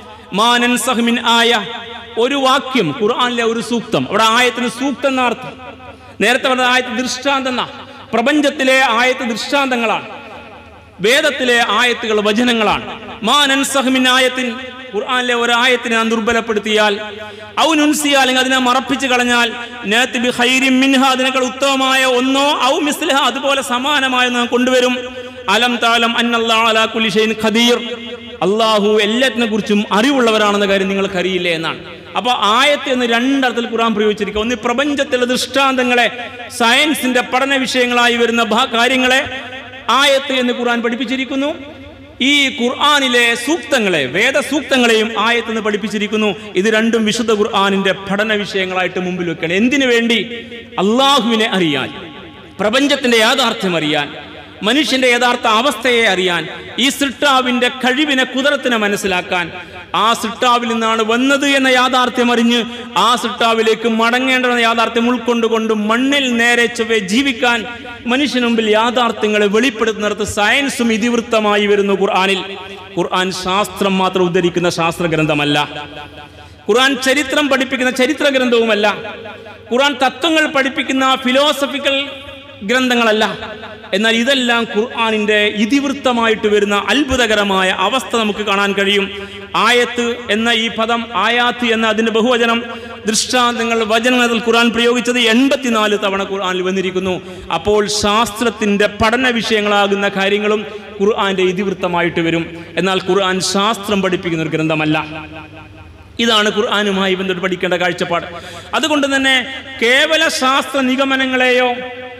മാ നൻസഖ് മിൻ ആയ, ഒരു വാക്യം, ഖുർആനിലെ ഒരു സൂക്തം. അവിടെ ആയത്തിന് സൂക്തം എന്ന അർത്ഥം. നേരത്തെ പറഞ്ഞ ആയത്ത് ദൃഷ്ടാന്തം എന്നാ. പ്രപഞ്ചത്തിലെ ആയത്ത് ദൃഷ്ടാന്തങ്ങളാണ്, വേദത്തിലെ ആയത്തുകൾ വചനങ്ങളാണ്. മാ നൻസഖ് മിൻ ആയത്തിൻ, ഖുർആനിലെ ഒരു ആയത്തിനെ നാം ദുർബലപ്പെടുത്തിയാൽ, ഔ നുൻസിയ, അല്ലെങ്കിൽ അതിനെ മറപ്പിച്ചു കളഞ്ഞാൽ, നഅതി ബിഖൈരിൻ മിൻഹാ, അതിനേക്കാൾ ഉത്തമമായ ഒന്നോ, ഔ മിസ്ലിഹാ, അതുപോലെ സമാനമായ നാം കൊണ്ടുവരും. അലം തഅലം അന്നല്ലാഹു അലാ കുല്ലി ഷൈഇൻ ഖദീർ, അള്ളാഹു എല്ലാത്തിനെ കുറിച്ചും അറിവുള്ളവരാണെന്ന കാര്യം നിങ്ങൾക്ക് അറിയില്ലേ എന്നാണ്. അപ്പൊ ആയത്ത് എന്ന് രണ്ടർത്ഥത്തിൽ ഖുർആൻ പ്രയോഗിച്ചിരിക്കുക. ഒന്ന് പ്രപഞ്ചത്തിലെ ദൃഷ്ടാന്തങ്ങളെ, സയൻസിന്റെ പഠന വിഷയങ്ങളായി വരുന്ന കാര്യങ്ങളെ ആയത്ത് എന്ന് ഖുർആൻ പഠിപ്പിച്ചിരിക്കുന്നു. ഈ ഖുർആനിലെ സൂക്തങ്ങളെ, വേദസൂക്തങ്ങളെയും ആയത്ത് എന്ന് പഠിപ്പിച്ചിരിക്കുന്നു. ഇത് രണ്ടും വിശുദ്ധ ഖുർആനിന്റെ പഠന വിഷയങ്ങളായിട്ട് മുമ്പിൽ വെക്കണം. എന്തിനു വേണ്ടി? അള്ളാഹുവിനെ അറിയാൻ, പ്രപഞ്ചത്തിന്റെ യാഥാർത്ഥ്യം അറിയാൻ, മനുഷ്യന്റെ യഥാർത്ഥ അവസ്ഥയെ അറിയാൻ, ഈ സൃഷ്ടാവിന്റെ കഴിവിനെ, കുദറത്തിനെ മനസ്സിലാക്കാൻ, ആ സൃഷ്ടാവിൽ നിന്നാണ് വന്നത് എന്ന യാഥാർത്ഥ്യം അറിഞ്ഞ് ആ സൃഷ്ടാവിലേക്ക് മടങ്ങേണ്ടെന്ന യാഥാർത്ഥ്യം ഉൾക്കൊണ്ടുകൊണ്ട് മണ്ണിൽ നേരെ ചൊവ്വേ ജീവിക്കാൻ മനുഷ്യന് മുമ്പിൽ യാഥാർത്ഥ്യങ്ങളെ വെളിപ്പെടുത്തുന്നിടത്ത് സയൻസും ഇതിവൃത്തമായി വരുന്നു ഖുർആനിൽ. ഖുർആൻ ശാസ്ത്രം മാത്രം ഉദ്ധരിക്കുന്ന ശാസ്ത്ര ഗ്രന്ഥമല്ല. ഖുർആൻ ചരിത്രം പഠിപ്പിക്കുന്ന ചരിത്ര ഗ്രന്ഥവുമല്ല. ഖുർആൻ തത്വങ്ങൾ പഠിപ്പിക്കുന്ന ഫിലോസഫിക്കൽ ഗ്രന്ഥങ്ങളല്ല. എന്നാൽ ഇതെല്ലാം ഖുർആനിന്റെ ഇതിവൃത്തമായിട്ട് വരുന്ന അത്ഭുതകരമായ അവസ്ഥ നമുക്ക് കാണാൻ കഴിയും. ആയത്ത് എന്ന ഈ പദം, ആയാത്ത് എന്ന അതിന്റെ ബഹുവചനം, ദൃഷ്ടാന്തങ്ങൾ, വചനങ്ങളിൽ ഖുർആൻ പ്രയോഗിച്ചത് 84 തവണ ഖുർആനിൽ വന്നിരിക്കുന്നു. അപ്പോൾ ശാസ്ത്രത്തിന്റെ പഠന വിഷയങ്ങളാകുന്ന കാര്യങ്ങളും ഖുർആന്റെ ഇതിവൃത്തമായിട്ട് വരും. എന്നാൽ ഖുർആൻ ശാസ്ത്രം പഠിപ്പിക്കുന്ന ഒരു ഗ്രന്ഥമല്ല. ഇതാണ് ഖുർആനുമായി ബന്ധപ്പെട്ട് പഠിക്കേണ്ട കാഴ്ചപ്പാട്. അതുകൊണ്ട് തന്നെ കേവല ശാസ്ത്ര നിഗമനങ്ങളെയോ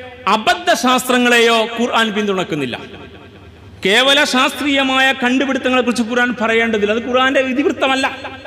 അബദ്ധശാസ്ത്രങ്ങളെയോ ഖുർആൻ പിന്തുണക്കുന്നില്ല. കേവല ശാസ്ത്രീയമായ കണ്ടുപിടുത്തങ്ങളെ കുറിച്ച് ഖുർആൻ പറയേണ്ടതില്ല. അത് ഖുർആന്റെ ഇതിവൃത്തമല്ല.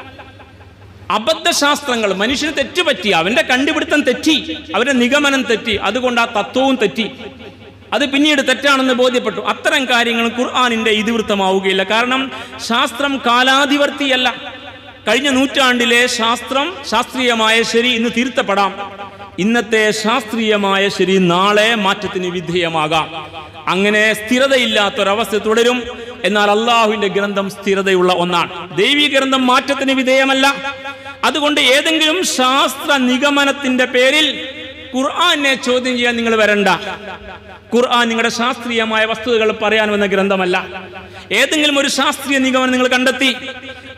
അബദ്ധശാസ്ത്രങ്ങൾ, മനുഷ്യന് തെറ്റുപറ്റി, അവന്റെ കണ്ടുപിടുത്തം തെറ്റി, അവന്റെ നിഗമനം തെറ്റി, അതുകൊണ്ട് ആ തത്വവും തെറ്റി, അത് പിന്നീട് തെറ്റാണെന്ന് ബോധ്യപ്പെട്ടു. അത്തരം കാര്യങ്ങൾ ഖുർആനിന്റെ ഇതിവൃത്തമാവുകയില്ല. കാരണം ശാസ്ത്രം കാലാധിവർത്തിയല്ല. കഴിഞ്ഞ നൂറ്റാണ്ടിലെ ശാസ്ത്രീയമായ ശരി ഇന്ന് തിരുത്തപ്പെടാം. ഇന്നത്തെ ശാസ്ത്രീയമായ ശരി നാളെ മാറ്റത്തിന് വിധേയമാകാം. അങ്ങനെ സ്ഥിരതയില്ലാത്തൊരവസ്ഥ തുടരും. എന്നാൽ അള്ളാഹുവിന്റെ ഗ്രന്ഥം സ്ഥിരതയുള്ള ഒന്നാണ്. ദൈവിക ഗ്രന്ഥം മാറ്റത്തിന് വിധേയമല്ല. അതുകൊണ്ട് ഏതെങ്കിലും ശാസ്ത്ര നിഗമനത്തിന്റെ പേരിൽ ഖുർആനെ ചോദ്യം ചെയ്യാൻ നിങ്ങൾ വരണ്ട. ഖുർആൻ നിങ്ങളുടെ ശാസ്ത്രീയമായ വസ്തുതകൾ പറയാൻ വന്ന ഗ്രന്ഥമല്ല. ഏതെങ്കിലും ഒരു ശാസ്ത്രീയ നിഗമനം നിങ്ങൾ കണ്ടെത്തി,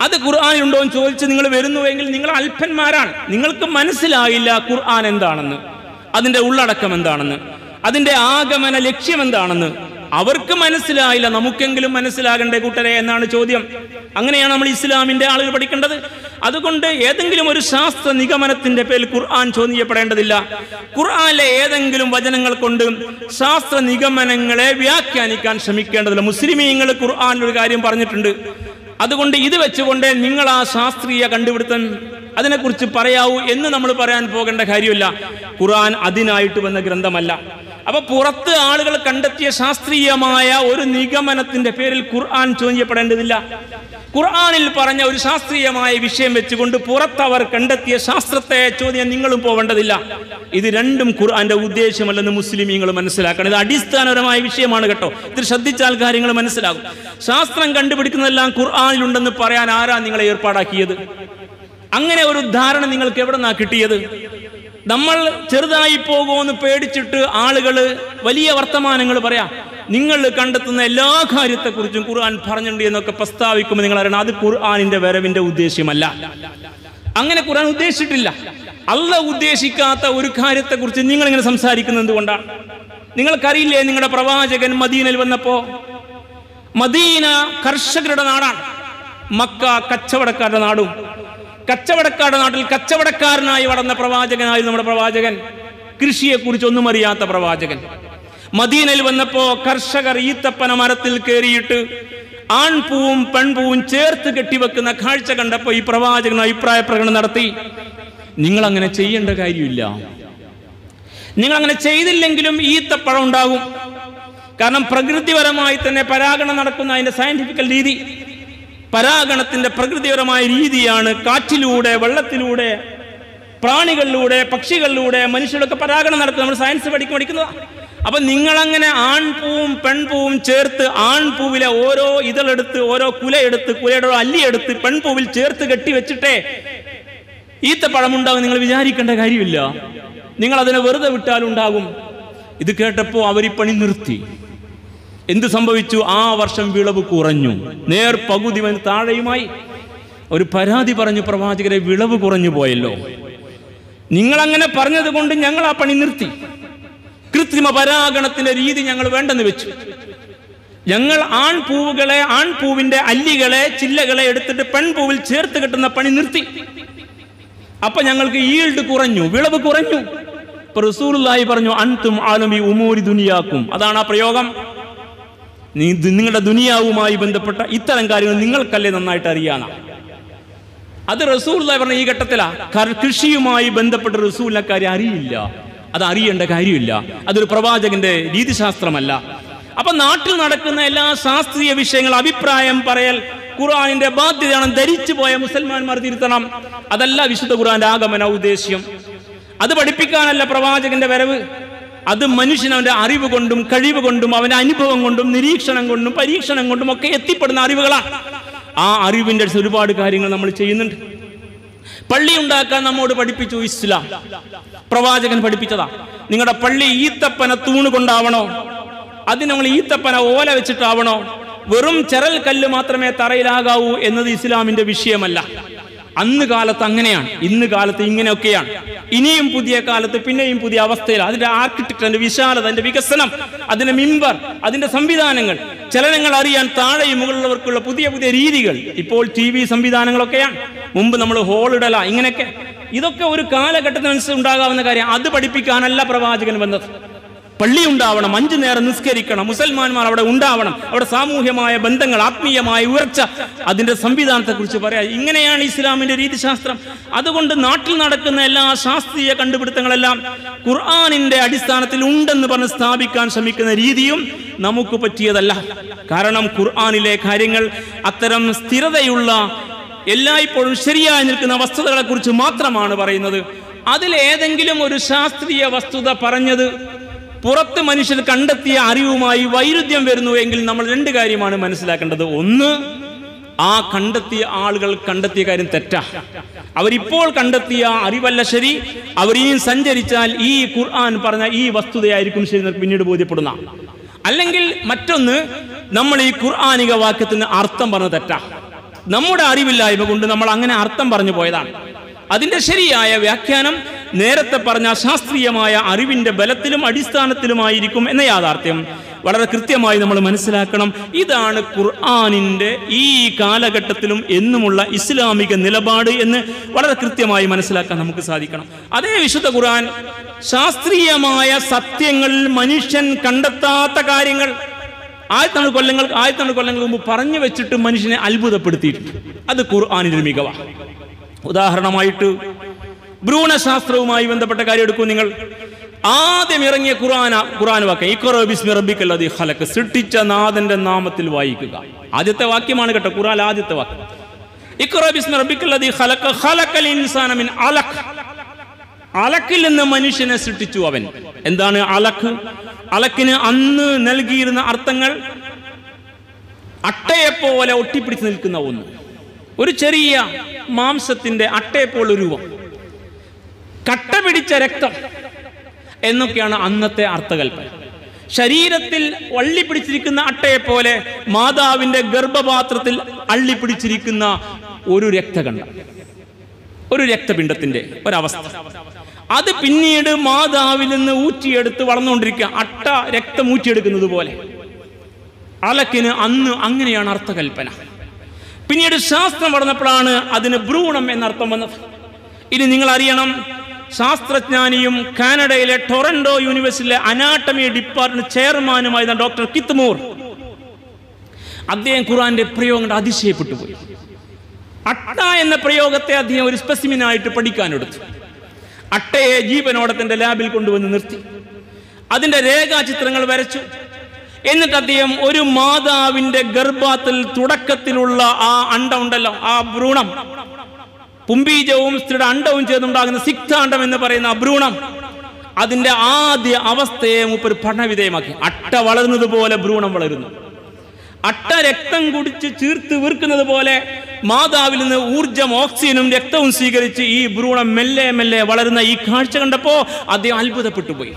അത് ഖുർആനിലുണ്ടോ എന്ന് ചോദിച്ച് നിങ്ങൾ വരുന്നുവെങ്കിൽ നിങ്ങൾ അല്പന്മാരാണ്. നിങ്ങൾക്ക് മനസ്സിലായില്ല ഖുർആൻ എന്താണെന്ന്, അതിൻ്റെ ഉള്ളടക്കം എന്താണെന്ന്, അതിൻ്റെ ആഗമന ലക്ഷ്യം എന്താണെന്ന്. അവർക്ക് മനസ്സിലായില്ല, നമുക്കെങ്കിലും മനസ്സിലാകണ്ടേ കൂട്ടരെ എന്നാണ് ചോദ്യം. അങ്ങനെയാണ് നമ്മൾ ഇസ്ലാമിൻ്റെ ആളുകൾ പഠിക്കേണ്ടത്. അതുകൊണ്ട് ഏതെങ്കിലും ഒരു ശാസ്ത്ര നിഗമനത്തിന്റെ പേരിൽ ഖുർആൻ ചോദ്യം ചെയ്യപ്പെടേണ്ടതില്ല. ഖുർആനിലെ ഏതെങ്കിലും വചനങ്ങൾ കൊണ്ട് ശാസ്ത്ര നിഗമനങ്ങളെ വ്യാഖ്യാനിക്കാൻ ശ്രമിക്കേണ്ടതില്ല. മുസ്ലിമീങ്ങൾ ഖുർആനിലൊരു കാര്യം പറഞ്ഞിട്ടുണ്ട്, അതുകൊണ്ട് ഇത് വെച്ചുകൊണ്ട് നിങ്ങൾ ആ ശാസ്ത്രീയ കണ്ടുപിടുത്തം അതിനെക്കുറിച്ച് പറയാവൂ എന്ന് നമ്മൾ പറയാൻ പോകേണ്ട കാര്യമില്ല. ഖുർആൻ അതിനായിട്ട് വന്ന ഗ്രന്ഥമല്ല. അപ്പൊ പുറത്ത് ആളുകൾ കണ്ടെത്തിയ ശാസ്ത്രീയമായ ഒരു നിഗമനത്തിന്റെ പേരിൽ ഖുർആൻ ചോദ്യം ചെയ്യപ്പെടേണ്ടതില്ല. ഖുർആനിൽ പറഞ്ഞ ഒരു ശാസ്ത്രീയമായ വിഷയം വെച്ചുകൊണ്ട് പുറത്തവർ കണ്ടെത്തിയ ശാസ്ത്രത്തെ ചോദ്യം നിങ്ങളും പോവേണ്ടതില്ല. ഇത് രണ്ടും ഖുർആന്റെ ഉദ്ദേശമല്ലെന്ന് മുസ്ലിമീങ്ങൾ മനസ്സിലാക്കണം. ഇത് അടിസ്ഥാനപരമായ വിഷയമാണ് കേട്ടോ. ഇത് ശ്രദ്ധിച്ചാൽ കാര്യങ്ങൾ മനസ്സിലാകും. ശാസ്ത്രം കണ്ടുപിടിക്കുന്നതെല്ലാം ഖുർആനിലുണ്ടെന്ന് പറയാൻ ആരാ നിങ്ങളെ ഏർപ്പാടാക്കിയത്? അങ്ങനെ ഒരു ധാരണ നിങ്ങൾക്ക് എവിടെ നിന്നാ കിട്ടിയത്? നമ്മൾ ചെറുതായി പോകുമെന്ന് പേടിച്ചിട്ട് ആളുകൾ വലിയ വർത്തമാനങ്ങൾ പറയാം. നിങ്ങൾ കണ്ടെത്തുന്ന എല്ലാ കാര്യത്തെക്കുറിച്ചും ഖുർആൻ പറഞ്ഞിട്ടുണ്ട് എന്നൊക്കെ പ്രസ്താവിക്കുമ്പോൾ നിങ്ങൾ അറിയണം, അത് ഖുർആനിന്റെ വരവിന്റെ ഉദ്ദേശ്യമല്ല. അങ്ങനെ ഖുർആൻ ഉദ്ദേശിച്ചിട്ടില്ല. അല്ലാഹു ഉദ്ദേശിക്കാത്ത ഒരു കാര്യത്തെക്കുറിച്ച് നിങ്ങൾ ഇങ്ങനെ സംസാരിക്കുന്നത് എന്തുകൊണ്ടാണ്? നിങ്ങൾക്കറിയില്ലേ, നിങ്ങളുടെ പ്രവാചകൻ മദീനയിൽ വന്നപ്പോ, മദീന കർഷകരുടെ നാടാണ്, മക്ക കച്ചവടക്കാരുടെ നാടും. കച്ചവടക്കാരുടെ നാട്ടിൽ കച്ചവടക്കാരനായി വളർന്ന പ്രവാചകനായി നമ്മുടെ പ്രവാചകൻ, കൃഷിയെക്കുറിച്ച് ഒന്നും അറിയാത്ത പ്രവാചകൻ. മദീനയിൽ വന്നപ്പോ കർഷകർ ഈത്തപ്പന മരത്തിൽ കയറിയിട്ട് ആൺപൂവും പെൺപൂവും ചേർത്ത് കെട്ടിവെക്കുന്ന കാഴ്ച കണ്ടപ്പോ ഈ പ്രവാചകൻ അഭിപ്രായ പ്രകടനം നടത്തി, നിങ്ങൾ അങ്ങനെ ചെയ്യേണ്ട കാര്യമില്ല, നിങ്ങൾ അങ്ങനെ ചെയ്തില്ലെങ്കിലും ഈത്തപ്പഴം ഉണ്ടാകും. കാരണം പ്രകൃതിപരമായി തന്നെ പരാഗണം നടക്കുന്ന അതിന്റെ സയന്റിഫിക്കൽ രീതി, പരാഗണത്തിന്റെ പ്രകൃതിപരമായ രീതിയാണ്. കാറ്റിലൂടെ, വെള്ളത്തിലൂടെ, പ്രാണികളിലൂടെ, പക്ഷികളിലൂടെ മനുഷ്യരൊക്കെ പരാഗണം നടത്തുന്നത് നമ്മൾ സയൻസ് പഠിക്കുന്നതാണ്. അപ്പൊ നിങ്ങളങ്ങനെ ആൺപൂവും പെൺപൂവും ചേർത്ത് ആൺപൂവിലെ ഓരോ ഇതളെടുത്ത്, ഓരോ കുലയെടുത്ത്, കുലയുടെ അല്ലിയെടുത്ത് പെൺപൂവിൽ ചേർത്ത് കെട്ടിവെച്ചിട്ടേ ഈത്തപ്പഴമുണ്ടാകും നിങ്ങൾ വിചാരിക്കേണ്ട കാര്യമില്ല. നിങ്ങൾ അതിനെ വെറുതെ വിട്ടാലുണ്ടാകും. ഇത് കേട്ടപ്പോ അവർ ഈ പണി നിർത്തി. എന്ത് സംഭവിച്ചു? ആ വർഷം വിളവ് കുറഞ്ഞു, നേർ പകുതി താഴെയുമായി. ഒരു പരാതി പറഞ്ഞു, പ്രവാചകരെ വിളവ് കുറഞ്ഞു പോയല്ലോ, നിങ്ങളങ്ങനെ പറഞ്ഞത് കൊണ്ട് ഞങ്ങൾ ആ പണി നിർത്തി. കൃത്രിമ പരാഗണത്തിന്റെ രീതി ഞങ്ങൾ വേണ്ടെന്ന് വെച്ചു. ഞങ്ങൾ ആൺപൂവുകളെ, ആൺപൂവിന്റെ അല്ലികളെ, ചില്ലകളെ എടുത്തിട്ട് പെൺപൂവിൽ ചേർത്ത് കെട്ടുന്ന പണി നിർത്തി. അപ്പൊ ഞങ്ങൾക്ക് ഈൽഡ് കുറഞ്ഞു, വിളവ് കുറഞ്ഞു. ഇപ്പൊ റസൂലുള്ളാഹി പറഞ്ഞു, അൻതും ആലമി ഉമൂരി ദുനിയാക്കും. അതാണ് ആ പ്രയോഗം. നിങ്ങളുടെ ദുനിയാവുമായി ബന്ധപ്പെട്ട ഇത്തരം കാര്യങ്ങൾ നിങ്ങൾക്കല്ലേ നന്നായിട്ട് അറിയാനാ. അത് റസൂലുള്ളാഹി പറഞ്ഞ ഈ ഘട്ടത്തിലാ. കൃഷിയുമായി ബന്ധപ്പെട്ട റസൂലിനെ കാര്യം അറിയില്ല, അത് അറിയേണ്ട കാര്യമില്ല. അതൊരു പ്രവാചകന്റെ രീതിശാസ്ത്രമല്ല. അപ്പൊ നാട്ടിൽ നടക്കുന്ന എല്ലാ ശാസ്ത്രീയ വിഷയങ്ങൾ അഭിപ്രായം പറയൽ ഖുർആനിന്റെ ബാധ്യതയാണ്. ധരിച്ചു പോയ മുസൽമാന്മാർ തിരുത്തണം. അതല്ല വിശുദ്ധ ഖുർആന്റെ ആഗമന ഉദ്ദേശ്യം. അത് പഠിപ്പിക്കാനല്ല പ്രവാചകന്റെ വരവ്. അത് മനുഷ്യൻ അവന്റെ അറിവ് കൊണ്ടും കഴിവ് കൊണ്ടും അവന്റെ അനുഭവം കൊണ്ടും നിരീക്ഷണം കൊണ്ടും പരീക്ഷണം കൊണ്ടും ഒക്കെ എത്തിപ്പെടുന്ന അറിവുകളാണ്. ആ അറിവിന്റെ ഒരുപാട് കാര്യങ്ങൾ നമ്മൾ ചെയ്യുന്നുണ്ട്. പള്ളി ഉണ്ടാക്കാൻ നമ്മോട് പഠിപ്പിച്ചു ഇസ്ലാം, പ്രവാചകൻ പഠിപ്പിച്ചതാ. നിങ്ങളുടെ പള്ളി ഈത്തപ്പന തൂണ് കൊണ്ടാവണോ? അത് നമ്മൾ ഈത്തപ്പന ഓല വെച്ചിട്ടാവണോ? വെറും ചെറൽ കല്ല് മാത്രമേ തറയിലാകാവൂ എന്നത് ഇസ്ലാമിന്റെ വിഷയമല്ല. അന്ന് കാലത്ത് അങ്ങനെയാണ്, ഇന്ന് കാലത്ത് ഇങ്ങനെയൊക്കെയാണ്. ഇനിയും പുതിയ കാലത്ത് പിന്നെയും പുതിയ അവസ്ഥയിലാണ്. അതിന്റെ ആർക്കിടെക്ചർ, അതിന്റെ വിശാലത, അതിന്റെ വികസനം, അതിന്റെ മിമ്പർ, അതിന്റെ സംവിധാനങ്ങൾ, ചലനങ്ങൾ അറിയാൻ താഴെയും മുകളിലുള്ളവർക്കുള്ള പുതിയ പുതിയ രീതികൾ. ഇപ്പോൾ TV സംവിധാനങ്ങളൊക്കെയാണ്. മുമ്പ് നമ്മൾ ഹോളിടല, ഇങ്ങനെയൊക്കെ. ഇതൊക്കെ ഒരു കാലഘട്ടത്തിനനുസരിച്ച് ഉണ്ടാകാവുന്ന കാര്യം. അത് പഠിപ്പിക്കാനല്ല പ്രവാചകൻ വന്നത്. പള്ളി ഉണ്ടാവണം, 5 നേരം നിസ്കരിക്കണം, മുസൽമാന്മാർ അവിടെ ഉണ്ടാവണം, അവിടെ സാമൂഹ്യമായ ബന്ധങ്ങൾ, ആത്മീയമായ ഉയർച്ച, അതിന്റെ സംവിധാനത്തെക്കുറിച്ച് പറയാം. ഇങ്ങനെയാണ് ഇസ്ലാമിന്റെ രീതിശാസ്ത്രം. അതുകൊണ്ട് നാട്ടിൽ നടക്കുന്ന എല്ലാ ശാസ്ത്രീയ കണ്ടുപിടുത്തങ്ങളെല്ലാം ഖുർആനിന്റെ അടിസ്ഥാനത്തിൽ ഉണ്ടെന്ന് പറഞ്ഞ് സ്ഥാപിക്കാൻ ശ്രമിക്കുന്ന രീതിയും നമുക്ക് പറ്റിയതല്ല. കാരണം ഖുർആനിലെ കാര്യങ്ങൾ അത്തരം സ്ഥിരതയുള്ള, എല്ലായ്പ്പോഴും ശരിയായി നിൽക്കുന്ന വസ്തുതകളെ കുറിച്ച് മാത്രമാണ് പറയുന്നത്. അതിലേതെങ്കിലും ഒരു ശാസ്ത്രീയ വസ്തുത പറഞ്ഞത് പുറത്ത് മനുഷ്യർ കണ്ടെത്തിയ അറിവുമായി വൈരുദ്ധ്യം വരുന്നു എങ്കിൽ നമ്മൾ 2 കാര്യമാണ് മനസ്സിലാക്കേണ്ടത്. ഒന്ന്, ആ കണ്ടെത്തിയ ആളുകൾ കണ്ടെത്തിയ കാര്യം തെറ്റാ, അവരിപ്പോൾ കണ്ടെത്തിയ അറിവല്ല ശരി, അവരിനിയും സഞ്ചരിച്ചാൽ ഈ ഖുർആൻ പറഞ്ഞ ഈ വസ്തുതയായിരിക്കും ശരി പിന്നീട് ബോധ്യപ്പെടുന്ന. അല്ലെങ്കിൽ മറ്റൊന്ന്, നമ്മൾ ഈ ഖുർആനിക വാക്യത്തിന് അർത്ഥം പറഞ്ഞ തെറ്റാ. നമ്മുടെ അറിവില്ലായ്മ കൊണ്ട് നമ്മൾ അങ്ങനെ അർത്ഥം പറഞ്ഞു പോയതാണ്. അതിൻ്റെ ശരിയായ വ്യാഖ്യാനം നേരത്തെ പറഞ്ഞ ശാസ്ത്രീയമായ അറിവിൻ്റെ ബലത്തിലും അടിസ്ഥാനത്തിലുമായിരിക്കും എന്ന യാഥാർത്ഥ്യം വളരെ കൃത്യമായി നമ്മൾ മനസ്സിലാക്കണം. ഇതാണ് ഖുർആനിൻ്റെ ഈ കാലഘട്ടത്തിലും എന്നുമുള്ള ഇസ്ലാമിക നിലപാട് എന്ന് വളരെ കൃത്യമായി മനസ്സിലാക്കാൻ നമുക്ക് സാധിക്കണം. അതേ വിശുദ്ധ ഖുർആൻ ശാസ്ത്രീയമായ സത്യങ്ങൾ, മനുഷ്യൻ കണ്ടെത്താത്ത കാര്യങ്ങൾ ആയിരത്തണു കൊല്ലങ്ങൾ മുമ്പ് പറഞ്ഞു വെച്ചിട്ട് മനുഷ്യനെ അത്ഭുതപ്പെടുത്തിയിട്ടുണ്ട്. അത് ഖുർആനിൻ്റെ ഒരു മികവാണ്. ഉദാഹരണമായിട്ട് ഭ്രൂണശാസ്ത്രവുമായി ബന്ധപ്പെട്ട കാര്യം എടുക്കൂ. നിങ്ങൾ ആദ്യം ഇറങ്ങിയ ഖുർആൻ വാക്യം ഇഖ്റ ബിസ്മി റബ്ബിക്കല്ലദീ ഖലഖ്, സൃഷ്ടിച്ച നാഥന്റെ നാമത്തിൽ വായിക്കുക. ആദ്യത്തെ വാക്യമാണ് കേട്ടോ, ഖുർആൻ ആദ്യത്തെ വാക്യം. ഇഖ്റ ബിസ്മി റബ്ബിക്കല്ലദീ ഖലഖ് ഖലഖൽ ഇൻസാന മിൻ അലഖ്, അലക്കിൽ നിന്ന് മനുഷ്യനെ സൃഷ്ടിച്ചു അവൻ. എന്താണ് അലഖ്? അലക്കിന് അന്ന് നൽകിയിരുന്ന അർത്ഥങ്ങൾ അട്ടയെപ്പോലെ ഒട്ടിപ്പിടിച്ച് നിൽക്കുന്ന ഒന്ന്, ഒരു ചെറിയ മാംസത്തിന്റെ അട്ടയെപ്പോലുള്ള രൂപം, കട്ട പിടിച്ച രക്തം എന്നൊക്കെയാണ് അന്നത്തെ അർത്ഥകൽപ്പന. ശരീരത്തിൽ വള്ളിപ്പിടിച്ചിരിക്കുന്ന അട്ടയെപ്പോലെ മാതാവിന്റെ ഗർഭപാത്രത്തിൽ അള്ളിപ്പിടിച്ചിരിക്കുന്ന ഒരു രക്തകണ്ഡം, ഒരു രക്തപിണ്ഡത്തിന്റെ ഒരവസ്ഥ. അത് പിന്നീട് മാതാവിൽ നിന്ന് ഊറ്റിയെടുത്ത് വളർന്നുകൊണ്ടിരിക്കുക, അട്ട രക്തം ഊറ്റിയെടുക്കുന്നത് പോലെ. അലക്കിന് അന്ന് അങ്ങനെയാണ് അർത്ഥകൽപ്പന. പിന്നീട് ശാസ്ത്രം വളർന്നപ്പോഴാണ് അതിന് ഭ്രൂണം എന്നർത്ഥം വന്നത്. ഇനി നിങ്ങൾ അറിയണം, ശാസ്ത്രജ്ഞാനിയും കാനഡയിലെ ടൊറന്റോ യൂണിവേഴ്സിറ്റിയിലെ അനാട്ടമി ഡിപ്പാർട്ട്മെന്റ് ചെയർമാനുമായിരുന്ന ഡോക്ടർ കിത്ത്മൂർ, അദ്ദേഹം ഖുർആന്റെ പ്രയോഗം കൊണ്ട് അതിശയപ്പെട്ടു പോയി. അട്ട എന്ന പ്രയോഗത്തെ അദ്ദേഹം ഒരു സ്പെസിമിനായിട്ട് പഠിക്കാനെടുത്തു. അട്ടയെ ജീവനോടെ തന്റെ ലാബിൽ കൊണ്ടുവന്ന് നിർത്തി, അതിന്റെ രേഖാചിത്രങ്ങൾ വരച്ചു. എന്നിട്ട് അദ്ദേഹം ഒരു മാതാവിന്റെ ഗർഭത്തിൽ തുടക്കത്തിലുള്ള ആ അണ്ടം ഉണ്ടല്ലോ, ആ ഭ്രൂണം, പുംബീജവും സ്ത്രീയുടെ അണ്ടവും ചേർന്നുണ്ടാകുന്ന സിക്താണ്ഡം എന്ന് പറയുന്ന ആ ഭ്രൂണം, അതിന്റെ ആദ്യ അവസ്ഥയെ മൂപ്പർ പഠനവിധേയമാക്കി. അട്ട വളരുന്നത് പോലെ ഭ്രൂണം വളരുന്നു. അട്ട രക്തം കുടിച്ച് ചീർത്ത് വീർക്കുന്നത് പോലെ മാതാവിൽ നിന്ന് ഊർജം, ഓക്സിജനും രക്തവും സ്വീകരിച്ച് ഈ ഭ്രൂണം മെല്ലെ മെല്ലെ വളരുന്ന ഈ കാഴ്ച കണ്ടപ്പോൾ അദ്ദേഹം അത്ഭുതപ്പെട്ടു പോയി.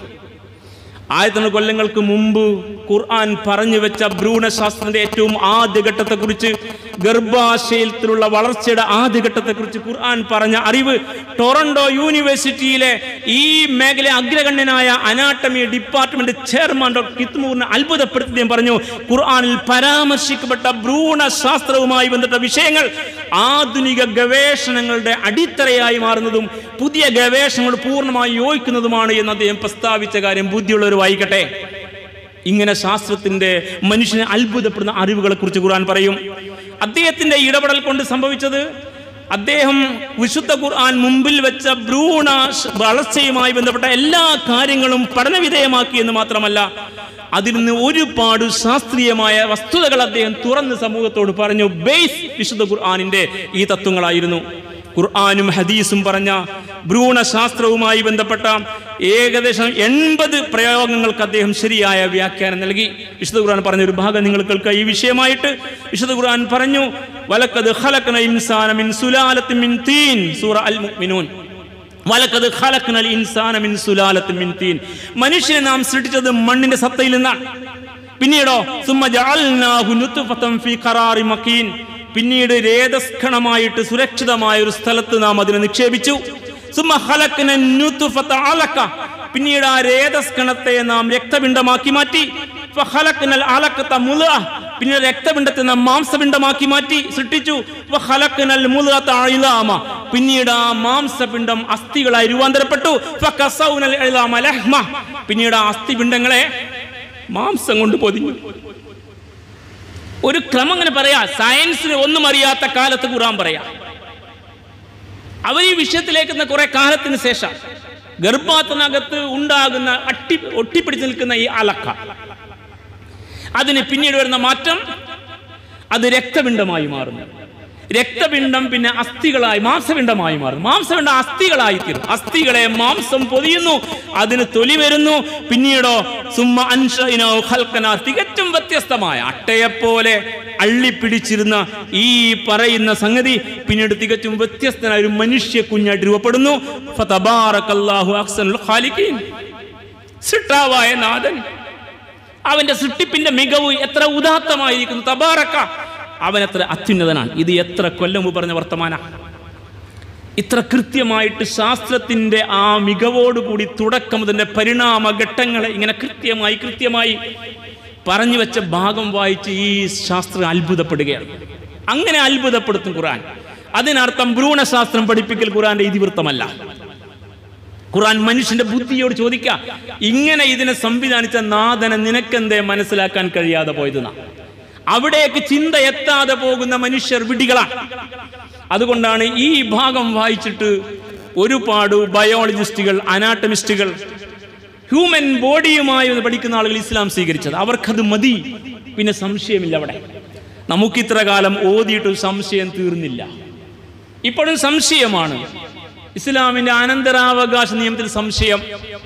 1000 കൊല്ലങ്ങൾക്ക് മുമ്പ് ഖുർആൻ പറഞ്ഞു വെച്ച ഭ്രൂണശാസ്ത്രത്തിന്റെ ഏറ്റവും ആദ്യഘട്ടത്തെക്കുറിച്ച്, ഗർഭാശയത്തിലുള്ള വളർച്ചയുടെ ആദ്യഘട്ടത്തെക്കുറിച്ച് ഖുർആൻ പറഞ്ഞ അറിവ് ടൊറന്റോ യൂണിവേഴ്സിറ്റിയിലെ ഈ മേഖല അഗ്രഗണ്യനായ അനാട്ടമി ഡിപ്പാർട്ട്മെന്റ് ചെയർമാൻ ഡോക്ടർ കിത്ത്മൂറിനെ അത്ഭുതപ്പെടുത്തി പറഞ്ഞു. ഖുർആനിൽ പരാമർശിക്കപ്പെട്ട ഭ്രൂണശാസ്ത്രവുമായി ബന്ധപ്പെട്ട വിഷയങ്ങൾ ആധുനിക ഗവേഷണങ്ങളുടെ അടിത്തറയായി മാറുന്നതും പുതിയ ഗവേഷണങ്ങൾ പൂർണ്ണമായി യോജിക്കുന്നതുമാണ് എന്ന് അദ്ദേഹം പ്രസ്താവിച്ച കാര്യം ബുദ്ധിയുള്ളവർ വായിക്കട്ടെ. ഇങ്ങനെ ശാസ്ത്രത്തിന്റെ മനുഷ്യനെ അത്ഭുതപ്പെടുന്ന അറിവുകളെ കുറിച്ച് ഖുർആൻ പറയും. അദ്ദേഹത്തിന്റെ ഇടപെടൽ കൊണ്ട് സംഭവിച്ചത്, അദ്ദേഹം വിശുദ്ധ ഖുർആൻ മുമ്പിൽ വെച്ച ഭ്രൂണ വളർച്ചയുമായി ബന്ധപ്പെട്ട എല്ലാ കാര്യങ്ങളും പഠനവിധേയമാക്കി എന്ന് മാത്രമല്ല, അതിൽ നിന്ന് ഒരുപാട് ശാസ്ത്രീയമായ വസ്തുതകൾ അദ്ദേഹം തുറന്ന് സമൂഹത്തോട് പറഞ്ഞു. ബേസ് വിശുദ്ധ ഖുർആനിന്റെ ഈ തത്വങ്ങളായിരുന്നു. ഖുർആനും ഹദീസും പറഞ്ഞ ഭ്രൂണശാസ്ത്രവുമായി ബന്ധപ്പെട്ട ഏകദേശം 80 പ്രയോഗങ്ങൾക്ക് അദ്ദേഹം ശരിയായ വ്യാഖ്യാനം നൽകി. വിശുദ്ധ ഖുർആൻ പറഞ്ഞ ഒരു ഭാഗം നിങ്ങൾ കേൾക്കുക. ഈ വിഷയമായിട്ട് വിശുദ്ധ ഖുർആൻ പറഞ്ഞു, വലഖദ് ഖലഖ്ന ഇൻസാന മിൻ സുലാലത്തിൻ മിൻ തീൻ, സൂറ അൽ മുഅ്മിനൂൻ. വലഖദ് ഖലഖ്നൽ ഇൻസാന മിൻ സുലാലത്തിൻ മിൻ തീൻ, മനുഷ്യനെ നാം സൃഷ്ടിച്ചത് മണ്ണിന്റെ സത്തയിൽ നിന്നാണ്. പിന്നീടോ സുമ്മ ജഅൽനാഹു നുത്ഫതൻ ഫീ ഖറാറി മക്കീൻ, പിന്നീട് രേതസ്കണമായിട്ട് സുരക്ഷിതമായ ഒരു സ്ഥലത്ത് നാം അതിനെ നിക്ഷേപിച്ചു. സുമ്മ ഖലഖ്ന നുത്ഫത അലഖ, പിന്നീട് ആ രേതസ്കണത്തെ നാം രക്തപിണ്ഡമാക്കി മാറ്റി. ഫഖലഖ്നൽ അലഖത മുളഅ, പിന്നീട് രക്തപിണ്ഡത്തെ നാം മാംസപിണ്ഡമാക്കി മാറ്റി സൃഷ്ടിച്ചു. ഫഖലഖ്നൽ മുളഅത ഇലാമ, പിന്നീട് ആ മാംസപിണ്ഡം അസ്ഥികളായി രൂപാന്തരപ്പെട്ടു. ഫകസൗനൽ ഇലാമ ലഹ്മ, പിന്നീട് ആ അസ്ഥിപിണ്ഡങ്ങളെ മാംസം കൊണ്ട് പൊതിഞ്ഞു. ഒരു ക്രമം അങ്ങനെ പറയാ, സയൻസിന് ഒന്നും അറിയാത്ത കാലത്ത് ഖുർആൻ പറയാ. അവർ ഈ വിഷയത്തിലേക്ക് കുറെ കാലത്തിന് ശേഷം ഗർഭത്തിനകത്ത് ഉണ്ടാകുന്ന ഒട്ടിപ്പിടിച്ച് നിൽക്കുന്ന ഈ അലക്ക, അതിന് പിന്നീട് വരുന്ന മാറ്റം, അത് രക്തപിണ്ഡമായി മാറുന്നു. രക്തപിണ്ഡം പിന്നെ അസ്ഥികളായി മാംസപിണ്ഡമായി മാറുന്നു. മാംസപിണ്ഡം അസ്ഥികളായി തീർന്നു. അസ്ഥികളെ മാംസം പൊതിയുന്നു, അതിന് തൊലി വരുന്നു. പിന്നീടോ സുമ്മ അൻശഅനാഹു ഖൽഖനാ, തികച്ചും വ്യത്യസ്തമായ അട്ടയെപ്പോലെ അള്ളിപ്പിടിച്ചിരുന്ന ഈ പറയുന്ന സംഗതി പിന്നീട് തികച്ചും വ്യത്യസ്തനായ ഒരു മനുഷ്യ കുഞ്ഞായിട്ട് രൂപപ്പെടുന്നു. ഫതബാറകല്ലാഹു അഹ്സനുൽ ഖാലിഖീൻ, സൃഷ്ടാവായ നാഥൻ, അവന്റെ സൃഷ്ടിപ്പിന്റെ മികവ് എത്ര ഉദാത്തമായിരിക്കുന്നു. തബാറക, അവൻ എത്ര അത്യുന്നതനാണ്. ഇത് എത്ര കൊല്ലം മുമ്പ് പറഞ്ഞ വർത്തമാന. ഇത്ര കൃത്യമായിട്ട് ശാസ്ത്രത്തിൻ്റെ ആ മികവോടുകൂടി തുടക്കം അതിൻ്റെ പരിണാമഘട്ടങ്ങളെ ഇങ്ങനെ കൃത്യമായി പറഞ്ഞു വെച്ച ഭാഗം വായിച്ച് ഈ ശാസ്ത്രം അത്ഭുതപ്പെടുകയാണ്. അങ്ങനെ അത്ഭുതപ്പെടുത്തും ഖുർആൻ. അതിനർത്ഥം ഭ്രൂണശാസ്ത്രം പഠിപ്പിക്കൽ ഖുർആന്റെ ഇതിവൃത്തമല്ല. ഖുർആൻ മനുഷ്യന്റെ ബുദ്ധിയോട് ചോദിക്കുക, ഇങ്ങനെ ഇതിനെ സംവിധാനിച്ച നാഥനെ നിനക്കെന്തേ മനസ്സിലാക്കാൻ കഴിയാതെ പോയതെന്നാ. അവിടേക്ക് ചിന്ത എത്താതെ പോകുന്ന മനുഷ്യർ വിഡ്ഢികളാണ്. അതുകൊണ്ടാണ് ഈ ഭാഗം വായിച്ചിട്ട് ഒരുപാട് ബയോളജിസ്റ്റുകൾ, അനാട്ടമിസ്റ്റുകൾ, ഹ്യൂമൻ ബോഡിയുമായി പഠിക്കുന്ന ആളുകൾ ഇസ്ലാം സ്വീകരിച്ചത്. അവർക്കത് മതി, പിന്നെ സംശയമില്ല. അവിടെ നമുക്കിത്ര കാലം ഓതിയിട്ട് സംശയം തീർന്നില്ല, ഇപ്പോഴും സംശയമാണ്. ഇസ്ലാമിന്റെ അനന്തരാവകാശ നിയമത്തിൽ സംശയം.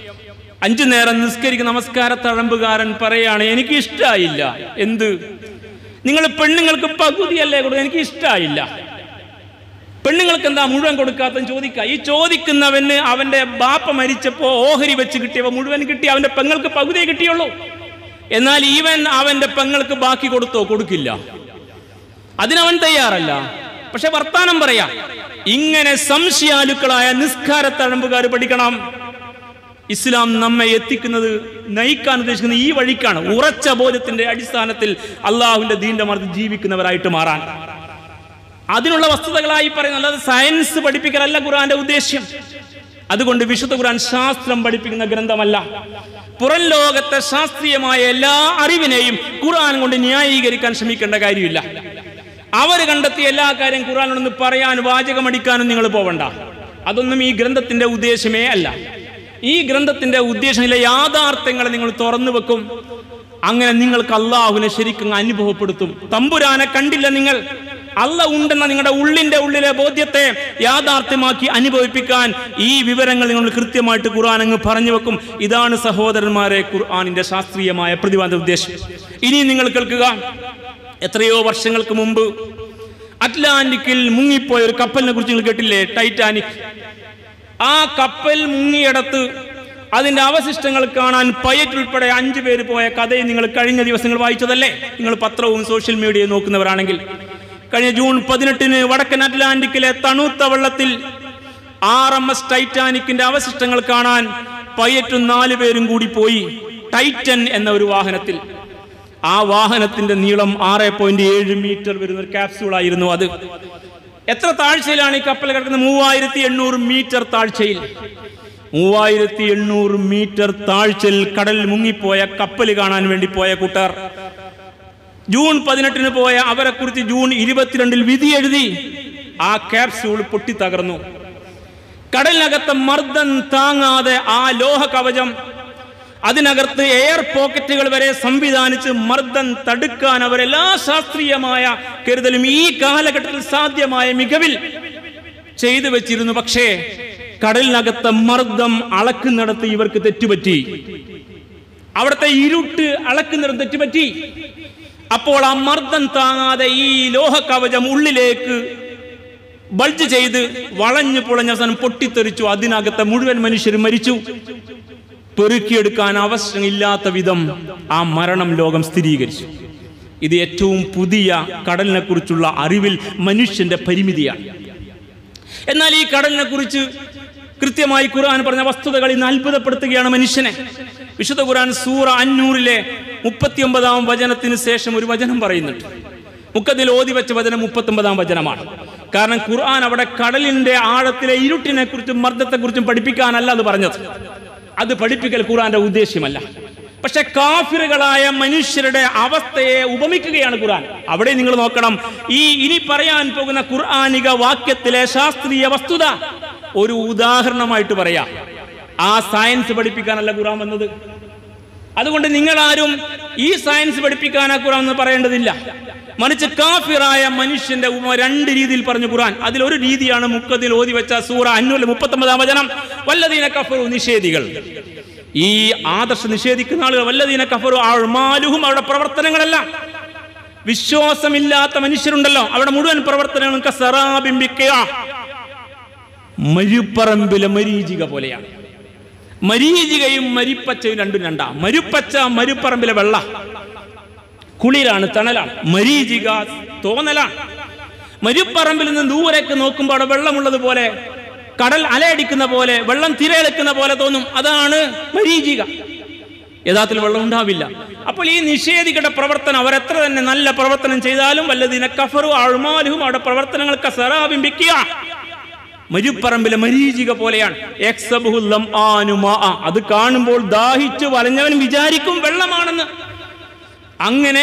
5 നേരം നിസ്കരിക്കുന്ന നമസ്കാര തഴമ്പുകാരൻ പറയാണ്, എനിക്ക് ഇഷ്ടമായില്ല. എന്ത്? നിങ്ങൾ പെണ്ണുങ്ങൾക്ക് പകുതിയല്ലേ കൊടുക്കുക? എനിക്ക് ഇഷ്ടമായില്ല. പെണ്ണുങ്ങൾക്ക് എന്താ മുഴുവൻ കൊടുക്കാത്തെന്ന് ചോദിക്കുക. ഈ ചോദിക്കുന്നവന് അവന്റെ ബാപ്പ മരിച്ചപ്പോ ഓഹരി വെച്ച് കിട്ടിയവ മുഴുവൻ കിട്ടി, അവന്റെ പെങ്ങൾക്ക് പകുതിയെ കിട്ടിയുള്ളൂ. എന്നാൽ ഇവൻ അവന്റെ പെങ്ങൾക്ക് ബാക്കി കൊടുത്തോ? കൊടുക്കില്ല. അതിനവൻ തയ്യാറല്ല. പക്ഷെ വർത്താനം പറയാം. ഇങ്ങനെ സംശയാലുക്കളായ നിസ്കാര തഴമ്പുകാർ പഠിക്കണം. ഇസ്ലാം നമ്മെ എത്തിക്കുന്നത്, നയിക്കാൻ ഉദ്ദേശിക്കുന്ന ഈ വഴിക്കാണ്. ഉറച്ച ബോധ്യത്തിന്റെ അടിസ്ഥാനത്തിൽ അള്ളാഹുവിന്റെ ദീന്റെ മാർഗ്ഗത്തിൽ ജീവിക്കുന്നവരായിട്ട് മാറാൻ. അതിനുള്ള വസ്തുതകളായി പറയുന്നത്, അല്ലാതെ സയൻസ് പഠിപ്പിക്കലല്ല ഖുർആന്റെ ഉദ്ദേശ്യം. അതുകൊണ്ട് വിശുദ്ധ ഖുർആൻ ശാസ്ത്രം പഠിപ്പിക്കുന്ന ഗ്രന്ഥമല്ല. പുറം ലോകത്തെ ശാസ്ത്രീയമായ എല്ലാ അറിവിനെയും ഖുർആൻ കൊണ്ട് ന്യായീകരിക്കാൻ ശ്രമിക്കേണ്ട കാര്യമില്ല. അവർ കണ്ടെത്തിയ എല്ലാ കാര്യം ഖുർആനോടൊന്ന് പറയാൻ, വാചകമടിക്കാനും നിങ്ങൾ പോവണ്ട. അതൊന്നും ഈ ഗ്രന്ഥത്തിന്റെ ഉദ്ദേശമേ അല്ല. ഈ ഗ്രന്ഥത്തിന്റെ ഉദ്ദേശമില്ല, യാഥാർത്ഥ്യങ്ങളെ നിങ്ങൾ തുറന്നു വെക്കും. അങ്ങനെ നിങ്ങൾക്ക് അള്ളാഹുവിനെ ശരിക്കും അനുഭവപ്പെടുത്തും. തമ്പുരാനെ കണ്ടില്ല നിങ്ങൾ, അള്ള ഉണ്ടെന്ന നിങ്ങളുടെ ഉള്ളിലെ ബോധ്യത്തെ യാഥാർത്ഥ്യമാക്കി അനുഭവിപ്പിക്കാൻ ഈ വിവരങ്ങൾ നിങ്ങൾ കൃത്യമായിട്ട് ഖുർആൻ അങ്ങ് പറഞ്ഞു വെക്കും. ഇതാണ് സഹോദരന്മാരെ ഖുർആനിന്റെ ശാസ്ത്രീയമായ പ്രതിപാദന ഉദ്ദേശം. ഇനി നിങ്ങൾ കേൾക്കുക. എത്രയോ വർഷങ്ങൾക്ക് മുമ്പ് അറ്റ്ലാന്റിക്കിൽ മുങ്ങിപ്പോയ ഒരു കപ്പലിനെ കുറിച്ച് നിങ്ങൾ കേട്ടില്ലേ? ടൈറ്റാനിക്. ആ കപ്പൽ മുങ്ങിയിടത്ത് അതിന്റെ അവശിഷ്ടങ്ങൾ കാണാൻ പൈലറ്റ് ഉൾപ്പെടെ 5 പേര് പോയ കഥയും നിങ്ങൾ കഴിഞ്ഞ ദിവസങ്ങൾ വായിച്ചതല്ലേ? നിങ്ങൾ പത്രവും സോഷ്യൽ മീഡിയയും നോക്കുന്നവരാണെങ്കിൽ, കഴിഞ്ഞ ജൂൺ 18 വടക്കൻ അറ്റ്ലാന്റിക്കിലെ തണുത്ത വെള്ളത്തിൽ RMS ടൈറ്റാനിക്കിന്റെ അവശിഷ്ടങ്ങൾ കാണാൻ പൈലറ്റും 4 പേരും കൂടി പോയി. ടൈറ്റൻ എന്ന ഒരു വാഹനത്തിൽ. ആ വാഹനത്തിന്റെ നീളം 6.7 മീറ്റർ വരുന്ന ഒരു ക്യാപ്സ്യൂളായിരുന്നു അത്. എത്ര താഴ്ചയിലാണ് ഈ കപ്പൽ കിടക്കുന്നത്? 3800 മീറ്റർ താഴ്ചയിൽ. 3800 മീറ്റർ താഴ്ചയിൽ കടലിൽ മുങ്ങിപ്പോയ കപ്പൽ കാണാൻ വേണ്ടി പോയ കൂട്ടർ ജൂൺ 18 പോയ അവരെ കുറിച്ച് ജൂൺ 22 വിധി എഴുതി. ആ ക്യാപ്സ്യൂൾ പൊട്ടി തകർന്നു. കടലിനകത്ത് മർദ്ദം താങ്ങാതെ ആ ലോഹ കവചം, അതിനകത്ത് എയർ പോക്കറ്റുകൾ വരെ സംവിധാനിച്ച് മർദ്ദം തടുക്കാൻ അവരെല്ലാ ശാസ്ത്രീയമായ കരുതലും ഈ കാലഘട്ടത്തിൽ സാധ്യമായ മികവിൽ ചെയ്തു വെച്ചിരുന്നു. പക്ഷേ കടലിനകത്ത് മർദ്ദം അളക്കുന്നിടത്ത് ഇവർക്ക് തെറ്റുപറ്റി. അവിടുത്തെ ഇരുട്ട് അളക്കുന്നിടത്ത് തെറ്റുപറ്റി. അപ്പോൾ ആ മർദ്ദം താങ്ങാതെ ഈ ലോഹ കവചം ഉള്ളിലേക്ക് ബൾജ് ചെയ്ത് വളഞ്ഞു പൊളഞ്ഞ സാധനം പൊട്ടിത്തെറിച്ചു. അതിനകത്ത് മുഴുവൻ മനുഷ്യരും മരിച്ചു. പെറുക്കിയെടുക്കാൻ അവസരമില്ലാത്ത വിധം ആ മരണം ലോകം സ്ഥിരീകരിച്ചു. ഇത് ഏറ്റവും പുതിയ കടലിനെ കുറിച്ചുള്ള അറിവിൽ മനുഷ്യന്റെ പരിമിതിയാണ്. എന്നാൽ ഈ കടലിനെ കുറിച്ച് കൃത്യമായി ഖുർആൻ പറഞ്ഞ വസ്തുതകൾ ഇന്ന് അത്ഭുതപ്പെടുത്തുകയാണ് മനുഷ്യനെ. വിശുദ്ധ ഖുർആൻ സൂറ അന്നൂറിലെ 39-ാം വചനത്തിന് ശേഷം ഒരു വചനം പറയുന്നുണ്ട്. മുക്കത്തിൽ ഓതി വെച്ച വചനം 39-ാം വചനമാണ്. കാരണം ഖുർആൻ അവിടെ കടലിന്റെ ആഴത്തിലെ ഇരുട്ടിനെ കുറിച്ചും മർദ്ദത്തെക്കുറിച്ചും പഠിപ്പിക്കാനല്ല അത് പറഞ്ഞത്. അത് പഠിപ്പിക്കൽ ഖുർആന്റെ ഉദ്ദേശ്യമല്ല. പക്ഷെ കാഫിറുകളായ മനുഷ്യരുടെ അവസ്ഥയെ ഉപമിക്കുകയാണ് ഖുർആൻ. അവിടെ നിങ്ങൾ നോക്കണം, ഈ ഇനി പറയാൻ പോകുന്ന ഖുർആനിക വാക്യത്തിലെ ശാസ്ത്രീയ വസ്തുത ഒരു ഉദാഹരണമായിട്ട് പറയാം. ആ സയൻസ് പഠിപ്പിക്കാനല്ല ഖുർആൻ വന്നത്. അതുകൊണ്ട് നിങ്ങളാരും ഈ സയൻസ് പഠിപ്പിക്കാനാ ഖുർആൻ എന്ന് പറയേണ്ടതില്ല. മറിച്ച് കാഫിറായ മനുഷ്യന്റെ 2 രീതിയിൽ പറഞ്ഞു ഖുർആൻ. അതിലൊരു രീതിയാണ് മുക്കത്തിൽ ഓതി വെച്ച സൂറ അന്നൂറിലെ 39-ാം വചനം. വല്ലദീന കഫറു, നിഷേധികൾ. ഈ ആദർശം നിഷേധിക്കുന്ന ആളുകൾ, വല്ലദീന കഫറു അഅ്മാലുഹും, അവരുടെ പ്രവർത്തനങ്ങളല്ല. വിശ്വാസമില്ലാത്ത മനുഷ്യരുണ്ടല്ലോ, അവിടെ മുഴുവൻ പ്രവർത്തനങ്ങളും കസറാബിൻ ബിഖിയ, മരുപ്പറമ്പിലെ മരീചിക പോലെയാണ്. മരീചികയും മരിപ്പച്ചയും രണ്ടും രണ്ടാ. മരുപ്പച്ച മരുപ്പറമ്പിലെ വെള്ള, കുളിരാണ്, തണലാണ്. മരീചിക തോന്നലാണ്. മരുപ്പറമ്പിൽ നിന്ന് ദൂരേക്ക് നോക്കുമ്പോൾ അവിടെ വെള്ളമുള്ളതുപോലെ, കടൽ അലയടിക്കുന്ന പോലെ, വെള്ളം തിരയെടുക്കുന്ന പോലെ തോന്നും. അതാണ് മരീചിക. യഥാർത്ഥത്തിൽ വെള്ളം ഉണ്ടാവില്ല. അപ്പോൾ ഈ നിഷേധികളുടെ പ്രവർത്തനം, അവരെത്ര തന്നെ നല്ല പ്രവർത്തനം ചെയ്താലും വല്ലദീന കഫറു അഅ്മാലുഹും, അവരുടെ പ്രവർത്തനങ്ങൾ കസറാബിൻ ബിഖിയ, മരുപ്പറമ്പിലെ മരീചിക പോലെയാണ്. അത് കാണുമ്പോൾ ദാഹിച്ചു വലഞ്ഞവൻ വിചാരിക്കും വെള്ളമാണെന്ന്. അങ്ങനെ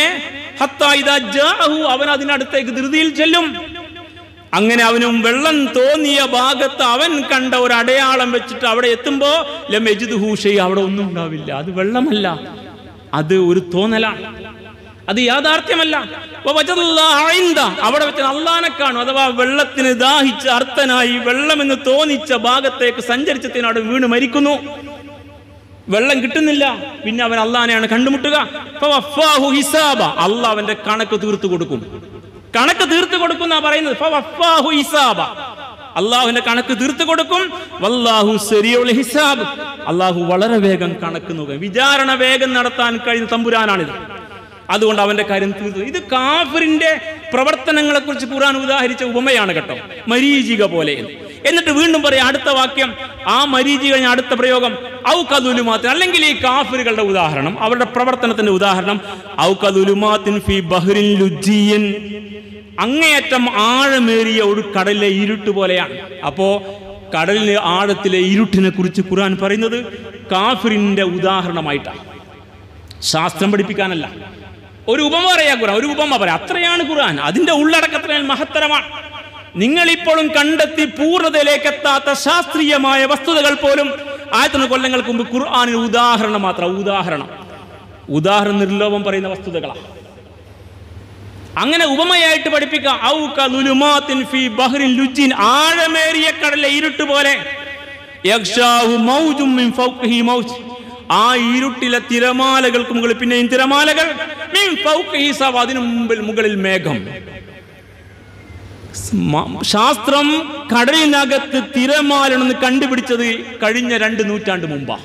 അവൻ അതിനടുത്തേക്ക് ധൃതിയിൽ ചെല്ലും. അങ്ങനെ അവനും വെള്ളം തോന്നിയ ഭാഗത്ത് അവൻ കണ്ട ഒരു അടയാളം വെച്ചിട്ട് അവിടെ എത്തുമ്പോ അവിടെ ഒന്നും ഉണ്ടാവില്ല. അത് വെള്ളമല്ല, അത് ഒരു തോന്നലാണ്, അത് യാഥാർത്ഥ്യമല്ല. അവിടെ വെച്ച് അള്ളാനെ കാണും. അഥവാ വെള്ളത്തിന് ദാഹിച്ച് അർത്ഥനായി വെള്ളമെന്ന് തോന്നിച്ച ഭാഗത്തേക്ക് സഞ്ചരിച്ചതിനോട് വീണ് മരിക്കുന്നു. വെള്ളം കിട്ടുന്നില്ല. പിന്നെ അവൻ അള്ളാനെയാണ് കണ്ടുമുട്ടുക. അള്ളാഹ് അവന്റെ കണക്ക് തീർത്തു കൊടുക്കും. കണക്ക് തീർത്തു കൊടുക്കും എന്നാ പറയുന്നത്. അള്ളാഹുവിന്റെ കണക്ക് തീർത്തു കൊടുക്കും. വല്ലാഹു സരീഉൽ ഹിസാബ്, അള്ളാഹു വളരെ വേഗം കണക്ക് നോക്കും. വിചാരണ വേഗം നടത്താൻ കഴിയുന്ന തമ്പുരാനാണിത്. അതുകൊണ്ട് അവന്റെ കാര്യം തീർത്തു. ഇത് കാഫിറിന്റെ പ്രവർത്തനങ്ങളെ കുറിച്ച് ഖുർആൻ ഉദാഹരിച്ച ഉപമയാണ് കേട്ടോ, മരീചിക പോലെ. എന്നിട്ട് വീണ്ടും പറയാം അടുത്ത വാക്യം, ആ മരീചിക കഴിഞ്ഞ അടുത്ത പ്രയോഗം ഔ കദുലുമാത്തിൻ, അല്ലെങ്കിൽ ഈ കാഫിറുകളുടെ ഉദാഹരണം, അവരുടെ പ്രവർത്തനത്തിന്റെ ഉദാഹരണം ഔ കദുലുമാത്തിൻ ഫീ ബഹ്റിൻ ലുജ്ജിയൻ, അങ്ങേയറ്റം ആഴമേറിയ ഒരു കടലിലെ ഇരുട്ട് പോലെയാണ്. അപ്പോ കടലിലെ ആഴത്തിലെ ഇരുട്ടിനെ കുറിച്ച് ഖുർആൻ പറയുന്നത് കാഫിറിന്റെ ഉദാഹരണമായിട്ടാണ്, ശാസ്ത്രം പഠിപ്പിക്കാനല്ല. ഒരു ഉപമ പറയാ ഖുർആൻ, ഒരു ഉപമ പറയാം. അത്രയാണ് ഖുർആൻ. അതിന്റെ ഉള്ളടക്കത്തിൽ മഹത്തരമാണ്. നിങ്ങളിപ്പോഴും കണ്ടെത്തി പൂർണ്ണതയിലേക്ക് എത്താത്ത ശാസ്ത്രീയമായ വസ്തുതകൾ പോലും 1000 കൊല്ലങ്ങൾക്ക് മുമ്പ് ഖുർആനിന് ഉദാഹരണം മാത്രം. ഉദാഹരണം നിർലോഭം പറയുന്ന വസ്തുതകളാണ്. അങ്ങനെ ഉപമയായിട്ട് പഠിപ്പിക്കാം. ഔ കദുലുമാത്തിൻ ഫീ ബഹ്റിൻ ലുജ്ജിൻ, ആഴമേറിയ കടലിലെ ഇരുട്ട് പോലെ. യഗ്ഷാഹു മൗജും മിൻ ഫൗഖിഹി മൗജ്, ആ ഇരുട്ടിലെ തിരമാലകൾക്ക് മുകളിൽ പിന്നെയും തിരമാലകൾ. മിൻ ഫൗഖിഹി സവ, അതിനു മുകളിൽ മേഘം. ശാസ്ത്രം കടലിനകത്ത് തിരമാലണെന്ന് കണ്ടുപിടിച്ചത് കഴിഞ്ഞ 2 നൂറ്റാണ്ട് മുമ്പാ.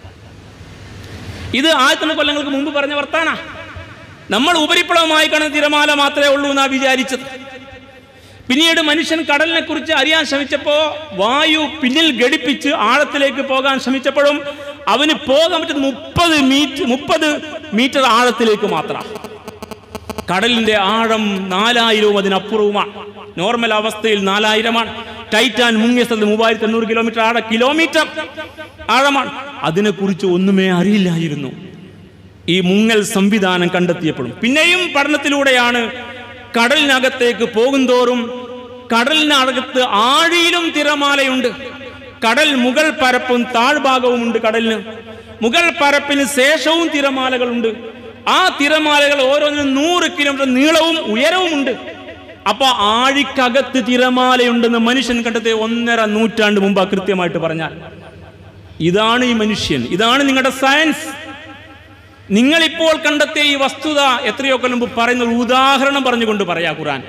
ഇത് 1000 കൊല്ലങ്ങൾക്ക് മുമ്പ് പറഞ്ഞ വർത്താന. നമ്മൾ ഉപരിപ്ലവമായി കാണുന്ന തിരമാല മാത്രമേ ഉള്ളൂ എന്നാ വിചാരിച്ചത്. പിന്നീട് മനുഷ്യൻ കടലിനെ കുറിച്ച് അറിയാൻ ശ്രമിച്ചപ്പോ, വായു പിന്നിൽ ഘടിപ്പിച്ച് ആഴത്തിലേക്ക് പോകാൻ ശ്രമിച്ചപ്പോഴും അവന് പോകാൻ പറ്റുന്നത് 30 മീറ്റർ ആഴത്തിലേക്ക് മാത്രം. കടലിന്റെ ആഴം 4000-ഉം അതിനപ്പുറവുമാണ്. നോർമൽ അവസ്ഥയിൽ 4000-ആണ്. ടൈറ്റാൻ മുങ്ങിയ സ്ഥലത്ത് 3800 കിലോമീറ്റർ ആഴമാണ്. അതിനെക്കുറിച്ച് ഒന്നുമേ അറിയില്ലായിരുന്നു ഈ മുങ്ങൽ സംവിധാനം കണ്ടെത്തിയപ്പോഴും. പിന്നെയും പഠനത്തിലൂടെയാണ് കടലിനകത്തേക്ക് പോകുന്തോറും കടലിനകത്ത് ആഴിയിലും തിരമാലയുണ്ട്. കടൽ മുകൾ പരപ്പും താഴ്ഭാഗവും ഉണ്ട്. കടലിന് മുകൾ പരപ്പിന് ശേഷവും തിരമാലകളുണ്ട്. ആ തിരമാലകൾ ഓരോന്നിനും 100 കിലോമീറ്റർ നീളവും ഉയരവും ഉണ്ട്. അപ്പൊ ആഴിക്കകത്ത് തിരമാലയുണ്ടെന്ന് മനുഷ്യൻ കണ്ടെത്തിയ 1.5 നൂറ്റാണ്ട് മുമ്പ് കൃത്യമായിട്ട് പറഞ്ഞാൽ. ഇതാണ് ഈ മനുഷ്യൻ, ഇതാണ് നിങ്ങളുടെ സയൻസ്. നിങ്ങളിപ്പോൾ കണ്ടെത്തിയ ഈ വസ്തുത എത്രയോ കൊല്ലം മുമ്പ് പറയുന്ന ഒരു ഉദാഹരണം പറഞ്ഞുകൊണ്ട് പറയാ ഖുർആൻ.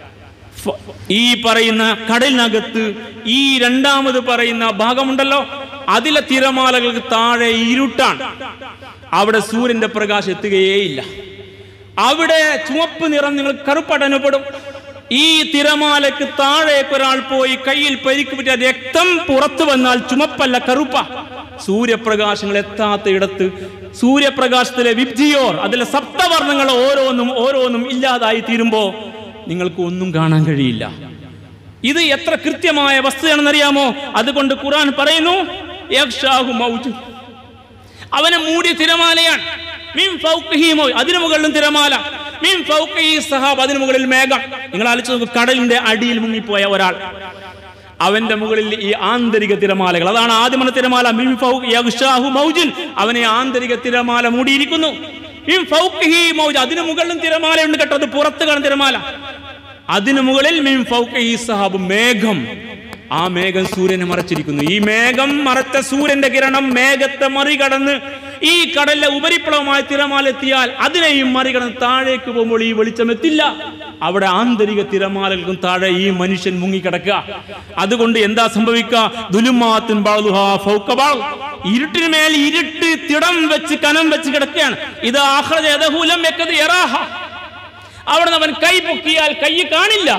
ഈ പറയുന്ന കടലിനകത്ത് ഈ രണ്ടാമത് പറയുന്ന ഭാഗമുണ്ടല്ലോ, അതിലെ തിരമാലകൾക്ക് താഴെ ഇരുട്ടാണ്. അവിടെ സൂര്യന്റെ പ്രകാശം എത്തുകയേയില്ല. അവിടെ ചുവപ്പ് നിറം നിങ്ങൾ കറുപ്പടനപ്പെടും. ഈ തിരമാലക്ക് താഴേക്ക് ഒരാൾ പോയി കയ്യിൽ പരിക്ക് പറ്റിയ രക്തം പുറത്തു വന്നാൽ ചുമപ്പല്ല, കറുപ്പ. സൂര്യപ്രകാശങ്ങൾ എത്താത്ത ഇടത്ത് സൂര്യപ്രകാശത്തിലെ വിബ്ജിയോർ, അതിലെ സപ്തവർണ്ണങ്ങൾ ഓരോന്നും ഇല്ലാതായി തീരുമ്പോ നിങ്ങൾക്ക് ഒന്നും കാണാൻ കഴിയില്ല. ഇത് എത്ര കൃത്യമായ വസ്തുതയാണെന്നറിയാമോ? അതുകൊണ്ട് ഖുർആൻ പറയുന്നു യഗ്ഷാഹു മൗജ്, അവനെ മൂടിയ തിരമാലയാണ്. മിൻ ഫൗഖിഹി മൗജ്, അതിനു മുകളിലും തിരമാല. മിൻ ഫൗഖിഹി സഹാബ്, അതിനു മുകളിൽ മേഘം. നിങ്ങൾ ആലോചിച്ച് നോക്കൂ, കടലിന്റെ അടിയിൽ മുങ്ങിപ്പോയ ഒരാൾ, അവന്റെ മുകളിൽ ഈ ആന്തരിക തിരമാലകൾ. അതാണ് ആദ്യമന തിരമാല. മിൻ ഫൗഖി യഗ്ഷാഹു മൗജുൻ, അവനെ ആന്തരിക തിരമാല മൂടിയിരിക്കുന്നു. മിൻ ഫൗഖിഹി മൗജ്, അതിനു മുകളിലും തിരമാലയുണ്ട് കേട്ടോ. അത് പുറത്ത് കാണുന്ന തിരമാല. അതിനു മുകളിൽ മിൻ ഫൗഖിഹി സഹാബ്, മേഘം. ആ മേഘം സൂര്യനെ മറച്ചിരിക്കുന്നു. ഈ മേഘം മറച്ച സൂര്യന്റെ കിരണം മേഘത്തെ മറികടന്ന് ഈ കടലിലെ ഉപരിപ്ലവമായ തിരമാല എത്തിയാൽ അതിനെയും മറികടന്ന് താഴേക്ക് പോകുമ്പോൾ ഈ വെളിച്ചം എത്തില്ല. അവിടെ ആന്തരിക തിരമാലകൾക്കും താഴെ ഈ മനുഷ്യൻ മുങ്ങിക്കിടക്കുക. അതുകൊണ്ട് എന്താ സംഭവിക്കുക? ദുലുമാത്തിൻ ബഅ്ദുഹാ ഫൗക ബഅദ്, ഇരുട്ടിന് മേൽ ഇരുട്ട് തിടം വെച്ച് കനം വെച്ച് കിടക്കുകയാണ്. ഇത് അഖ്റജ യദഹു ലം യകദ് യറാഹ, അവിടെ അവൻ കൈ പൊക്കിയാൽ കൈ കാണില്ല.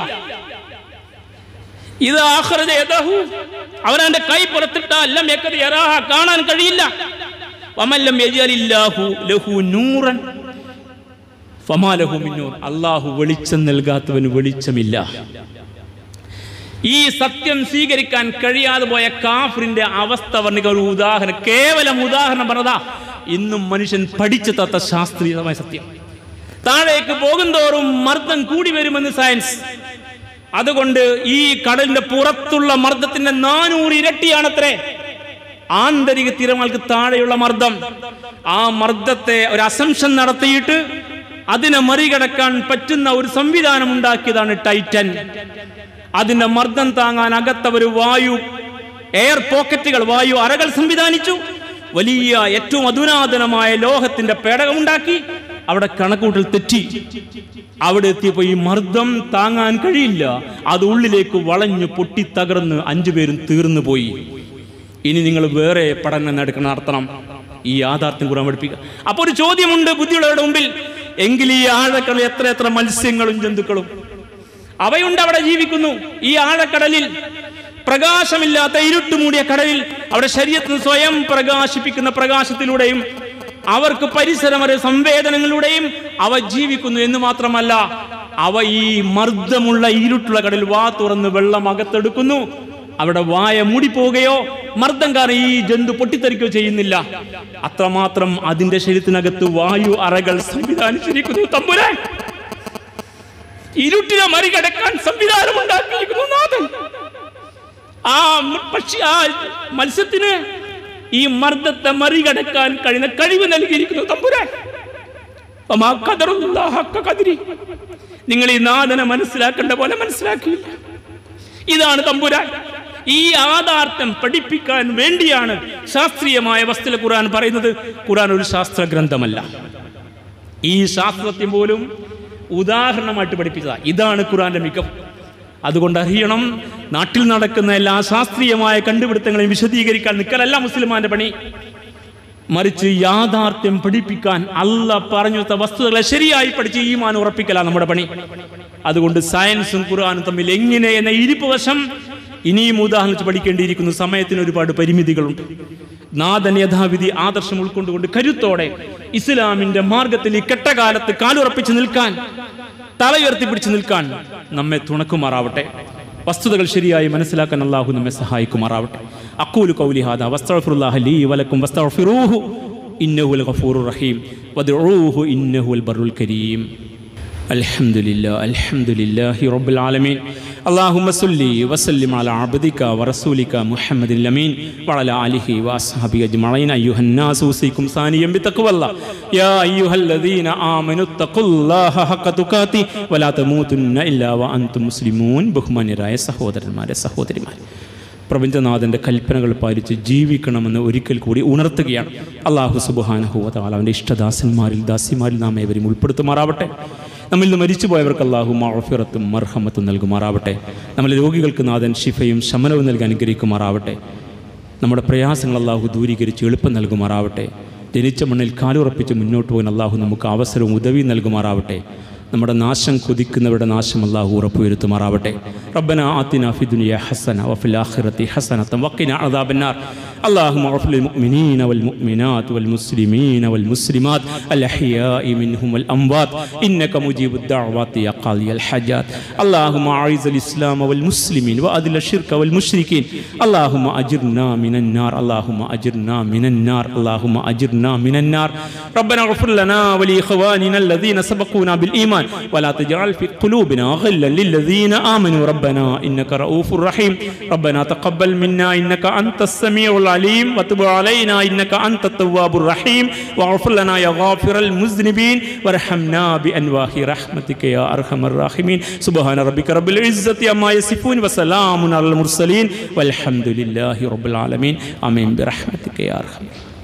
ഇത് ആഖിറത യദഹു, അവനവന്റെ കൈ പുറത്തിട്ടാൽ ലം യകദ് യറാഹ, കാണാൻ കഴിയില്ല. വമൻ ലം യജലില്ലാഹു ലഹു നൂറൻ ഫമാ ലഹു മിൻ നൂർ, അല്ലാഹു വെളിച്ചം നൽകാത്തവന് വെളിച്ചമില്ല. ഈ സത്യം സ്വീകരിക്കാൻ കഴിയാതെ പോയ കാഫിറിന്റെ അവസ്ഥ വർണ്ണിക്കുന്ന ഒരു ഉദാഹരണം, കേവലം ഉദാഹരണം പറഞ്ഞതാ. ഇന്നും മനുഷ്യൻ പഠിച്ചു തത്ത ശാസ്ത്രീയമായ സത്യം. താഴേക്ക് പോകുന്തോറും മർദ്ദം കൂടി വരുമെന്ന് സയൻസ്. അതുകൊണ്ട് ഈ കടലിന്റെ പുറത്തുള്ള മർദ്ദത്തിന്റെ 400 ഇരട്ടിയാണത്രേ ആന്തരിക തിരമാലക്ക് താഴെയുള്ള മർദ്ദം. ആ മർദ്ദത്തെ ഒരു അസംഷൻ നടത്തിയിട്ട് അതിനെ മറികടക്കാൻ പറ്റുന്ന ഒരു സംവിധാനം ഉണ്ടാക്കിയതാണ് ടൈറ്റൻ. അതിന്റെ മർദ്ദം താങ്ങാൻ അകത്തവർ വായു എയർ പോക്കറ്റുകൾ, വായു അറകൾ സംവിധാനിച്ചു. വലിയ ഏറ്റവും അധുനാതനമായ ലോഹത്തിന്റെ പേടകമുണ്ടാക്കി. അവിടെ കണക്കൂട്ടൽ തെറ്റി. അവിടെ എത്തിയപ്പോൾ ഈ മർദ്ദം താങ്ങാൻ കഴിയില്ല. അത് ഉള്ളിലേക്ക് വളഞ്ഞു പൊട്ടി തകർന്ന് 5 പേരും തീർന്നു പോയി. ഇനി നിങ്ങൾ വേറെ പഠനം നടത്തണം. ഈ യാഥാർത്ഥ്യം കൂടെ പഠിപ്പിക്കുക. അപ്പോൾ ഒരു ചോദ്യമുണ്ട് ബുദ്ധിയുള്ളവരുടെ മുമ്പിൽ. എങ്കിൽ ഈ ആഴക്കടലിൽ എത്ര മത്സ്യങ്ങളും ജന്തുക്കളും അവയുണ്ട് അവിടെ ജീവിക്കുന്നു. ഈ ആഴക്കടലിൽ, പ്രകാശമില്ലാത്ത ഇരുട്ടുമൂടിയ കടലിൽ, അവിടെ ശരീരത്തിന് സ്വയം പ്രകാശിപ്പിക്കുന്ന പ്രകാശത്തിലൂടെയും അവർക്ക് പരിസരമൊരു സംവേദനങ്ങളിലൂടെയും അവ ജീവിക്കുന്നു. എന്ന് മാത്രമല്ല, അവ ഈ മർദ്ദമുള്ള ഇരുട്ടുള്ള കടലിൽ വാ തുറന്ന് വെള്ളം അകത്തെടുക്കുന്നു. അവിടെ വായ മൂടിപ്പോവുകയോ മർദ്ദം കാരണം ഈ ജന്തു പൊട്ടിത്തെറിക്കുകയോ ചെയ്യുന്നില്ല. അത്രമാത്രം അതിന്റെ ശരീരത്തിനകത്ത് വായു അറകൾ സംവിധാനിച്ചിരിക്കുന്നു. തമ്പുരാൻ, ഇരുട്ടിനെ മറികടക്കാൻ സംവിധാനം ഉണ്ടാക്കിയിരിക്കുന്നു നാഥൻ. ആ മത്സ്യത്തിന് ഈ മർദ്ദത്തെ മറികടക്കാൻ കഴിയുന്ന കഴിവ് നൽകിയിരിക്കുന്നു തമ്പുരാൻ. നിങ്ങൾ ഈ നാഥനെ മനസ്സിലാക്കേണ്ട പോലെ മനസ്സിലാക്കിയില്ല. ഇതാണ് തമ്പുരാൻ. ഈ യാഥാർത്ഥ്യം പഠിപ്പിക്കാൻ വേണ്ടിയാണ് ശാസ്ത്രീയമായ വസ്തുത ഖുർആൻ പറയുന്നത്. ഖുർആൻ ഒരു ശാസ്ത്ര ഗ്രന്ഥമല്ല. ഈ ശാസ്ത്രത്യം പോലും ഉദാഹരണമായിട്ട് പഠിപ്പിച്ചതാണ്. ഇതാണ് ഖുർആന്റെ മികവ്. അതുകൊണ്ട് അറിയണം, നാട്ടിൽ നടക്കുന്ന എല്ലാ ശാസ്ത്രീയമായ കണ്ടുപിടുത്തങ്ങളെയും വിശദീകരിക്കാൻ നിൽക്കലല്ല മുസ്ലിമാന്റെ പണി. മറിച്ച് യാഥാർത്ഥ്യം പഠിപ്പിക്കാൻ അല്ലാഹ് പറഞ്ഞു വസ്തുതകളെ ശരിയായി പഠിച്ച് ഈമാൻ ഉറപ്പിക്കലാണ് നമ്മുടെ പണി. അതുകൊണ്ട് സയൻസും ഖുർആനും തമ്മിൽ എങ്ങനെ എന്ന ഇരിപ്പ് വശം ഇനിയും ഉദാഹരിച്ച് പഠിക്കേണ്ടിയിരിക്കുന്നു. സമയത്തിന് ഒരുപാട് പരിമിതികളുണ്ട്. നാഥൻ യഥാവിധി ആദർശം ഉൾക്കൊണ്ടുകൊണ്ട് കരുത്തോടെ ഇസ്ലാമിന്റെ മാർഗത്തിൽ ഈ കെട്ടകാലത്ത് കാലുറപ്പിച്ച് നിൽക്കാൻ, തലയുയർത്തിപ്പിടിച്ച് നിൽക്കാൻ നമ്മെ തുണക്കുമാറാവട്ടെ. വസ്തുതകൾ ശരിയായി മനസ്സിലാക്കാൻ അല്ലാഹു നമ്മെ സഹായിക്കുമാറാവട്ടെ. അഖൂലു ഖൗലി ഹാദാ വസ്തഗ്ഫിറുല്ലാഹ ലീ വലക്കും വസ്തഗ്ഫിറൂഹു ഇന്നഹുൽ ഗഫൂറുർ റഹീം വദ്ഉഹു ഇന്നഹുൽ ബർറുൽ കരീം. അൽഹംദുലില്ലാഹി റബ്ബിൽ ആലമീൻ. അല്ലാഹുമ്മ സ്വല്ലി വസല്ലിം അലാ അബ്ദിക വറസൂലിക മുഹമ്മദിൽ അമീൻ വഅലാ ആലിഹി വഅസ്ഹാബിഹി അജ്മഈൻ. അയ്യുഹന്നാസു ഉസീകും സാനിയം ബിതഖ്വല്ലാഹ് യാ അയ്യുഹല്ലദീന ആമനു തഖുല്ലാഹ ഹഖ തുഖാതി വലാ തമൂതുന്ന ഇല്ലാ വഅൻതും മുസ്ലിമൂൻ. ബഹുമാന്യരായ സഹോദരന്മാരെ, സഹോദരിമാരെ, പ്രപഞ്ചനാഥൻ്റെ കൽപ്പനകൾ പാലിച്ച് ജീവിക്കണമെന്ന് ഒരിക്കൽ കൂടി ഉണർത്തുകയാണ്. അല്ലാഹു സുബ്ഹാനഹു വ തആല അവൻ്റെ ഇഷ്ടദാസന്മാരിൽ ദാസിമാരിൽ നാം ഏവരെയും ഉൾപ്പെടുത്തുമാറാവട്ടെ. നമ്മിൽ നിന്ന് മരിച്ചുപോയവർക്ക് അല്ലാഹു മഗ്ഫിറത്തും മർഹമത്തും നൽകുമാറാവട്ടെ. നമ്മളെ രോഗികൾക്ക് നാഥൻ ശിഫയും ശമനവും നൽകി അനുഗ്രഹിക്കുമാറാവട്ടെ. നമ്മുടെ പ്രയാസങ്ങൾ അല്ലാഹു ദൂരീകരിച്ച് എളുപ്പം നൽകുമാറാവട്ടെ. ജനിച്ച മണ്ണിൽ കാലുറപ്പിച്ച് മുന്നോട്ട് പോകാൻ അല്ലാഹു നമുക്ക് അവസരവും ഉദവിയും നൽകുമാറാവട്ടെ. നമ്മുടെ നാശം കൊതിക്കുന്നവരുടെ നാശം അല്ലാഹു ഉറപ്പുവരുത്തുമാറാവട്ടെ. റബ്ബനാ ആതിനാ ഫിദ്ദുനിയ ഹസന വഫിൽ ആഖിറതി ഹസനതൻ വഖിനാ അദാബന്നാർ. اللهم اغفر للمؤمنين والمؤمنات والمسلمين والمسلمات الأحياء منهم والأموات إنك مجيب الدعوات يا قاضي الحاجات. اللهم أعز الإسلام والمسلمين وأذل الشرك والمشركين. اللهم أجرنا من النار. اللهم أجرنا من النار. اللهم أجرنا من النار. ربنا اغفر لنا ولإخواننا الذين سبقونا بالإيمان ولا تجعل في قلوبنا غلا للذين آمنوا ربنا إنك رؤوف رحيم. ربنا تقبل منا إنك أنت السميع العليم وتب علينا إنك أنت التواب الرحيم واغفر لنا يا غافر المذنبين وارحمنا بأنواع رحمتك يا أرحم الراحمين. سبحان ربك رب العزة عما يصفون وسلام على المرسلين والحمد لله رب العالمين. آمين برحمتك يا أرحم.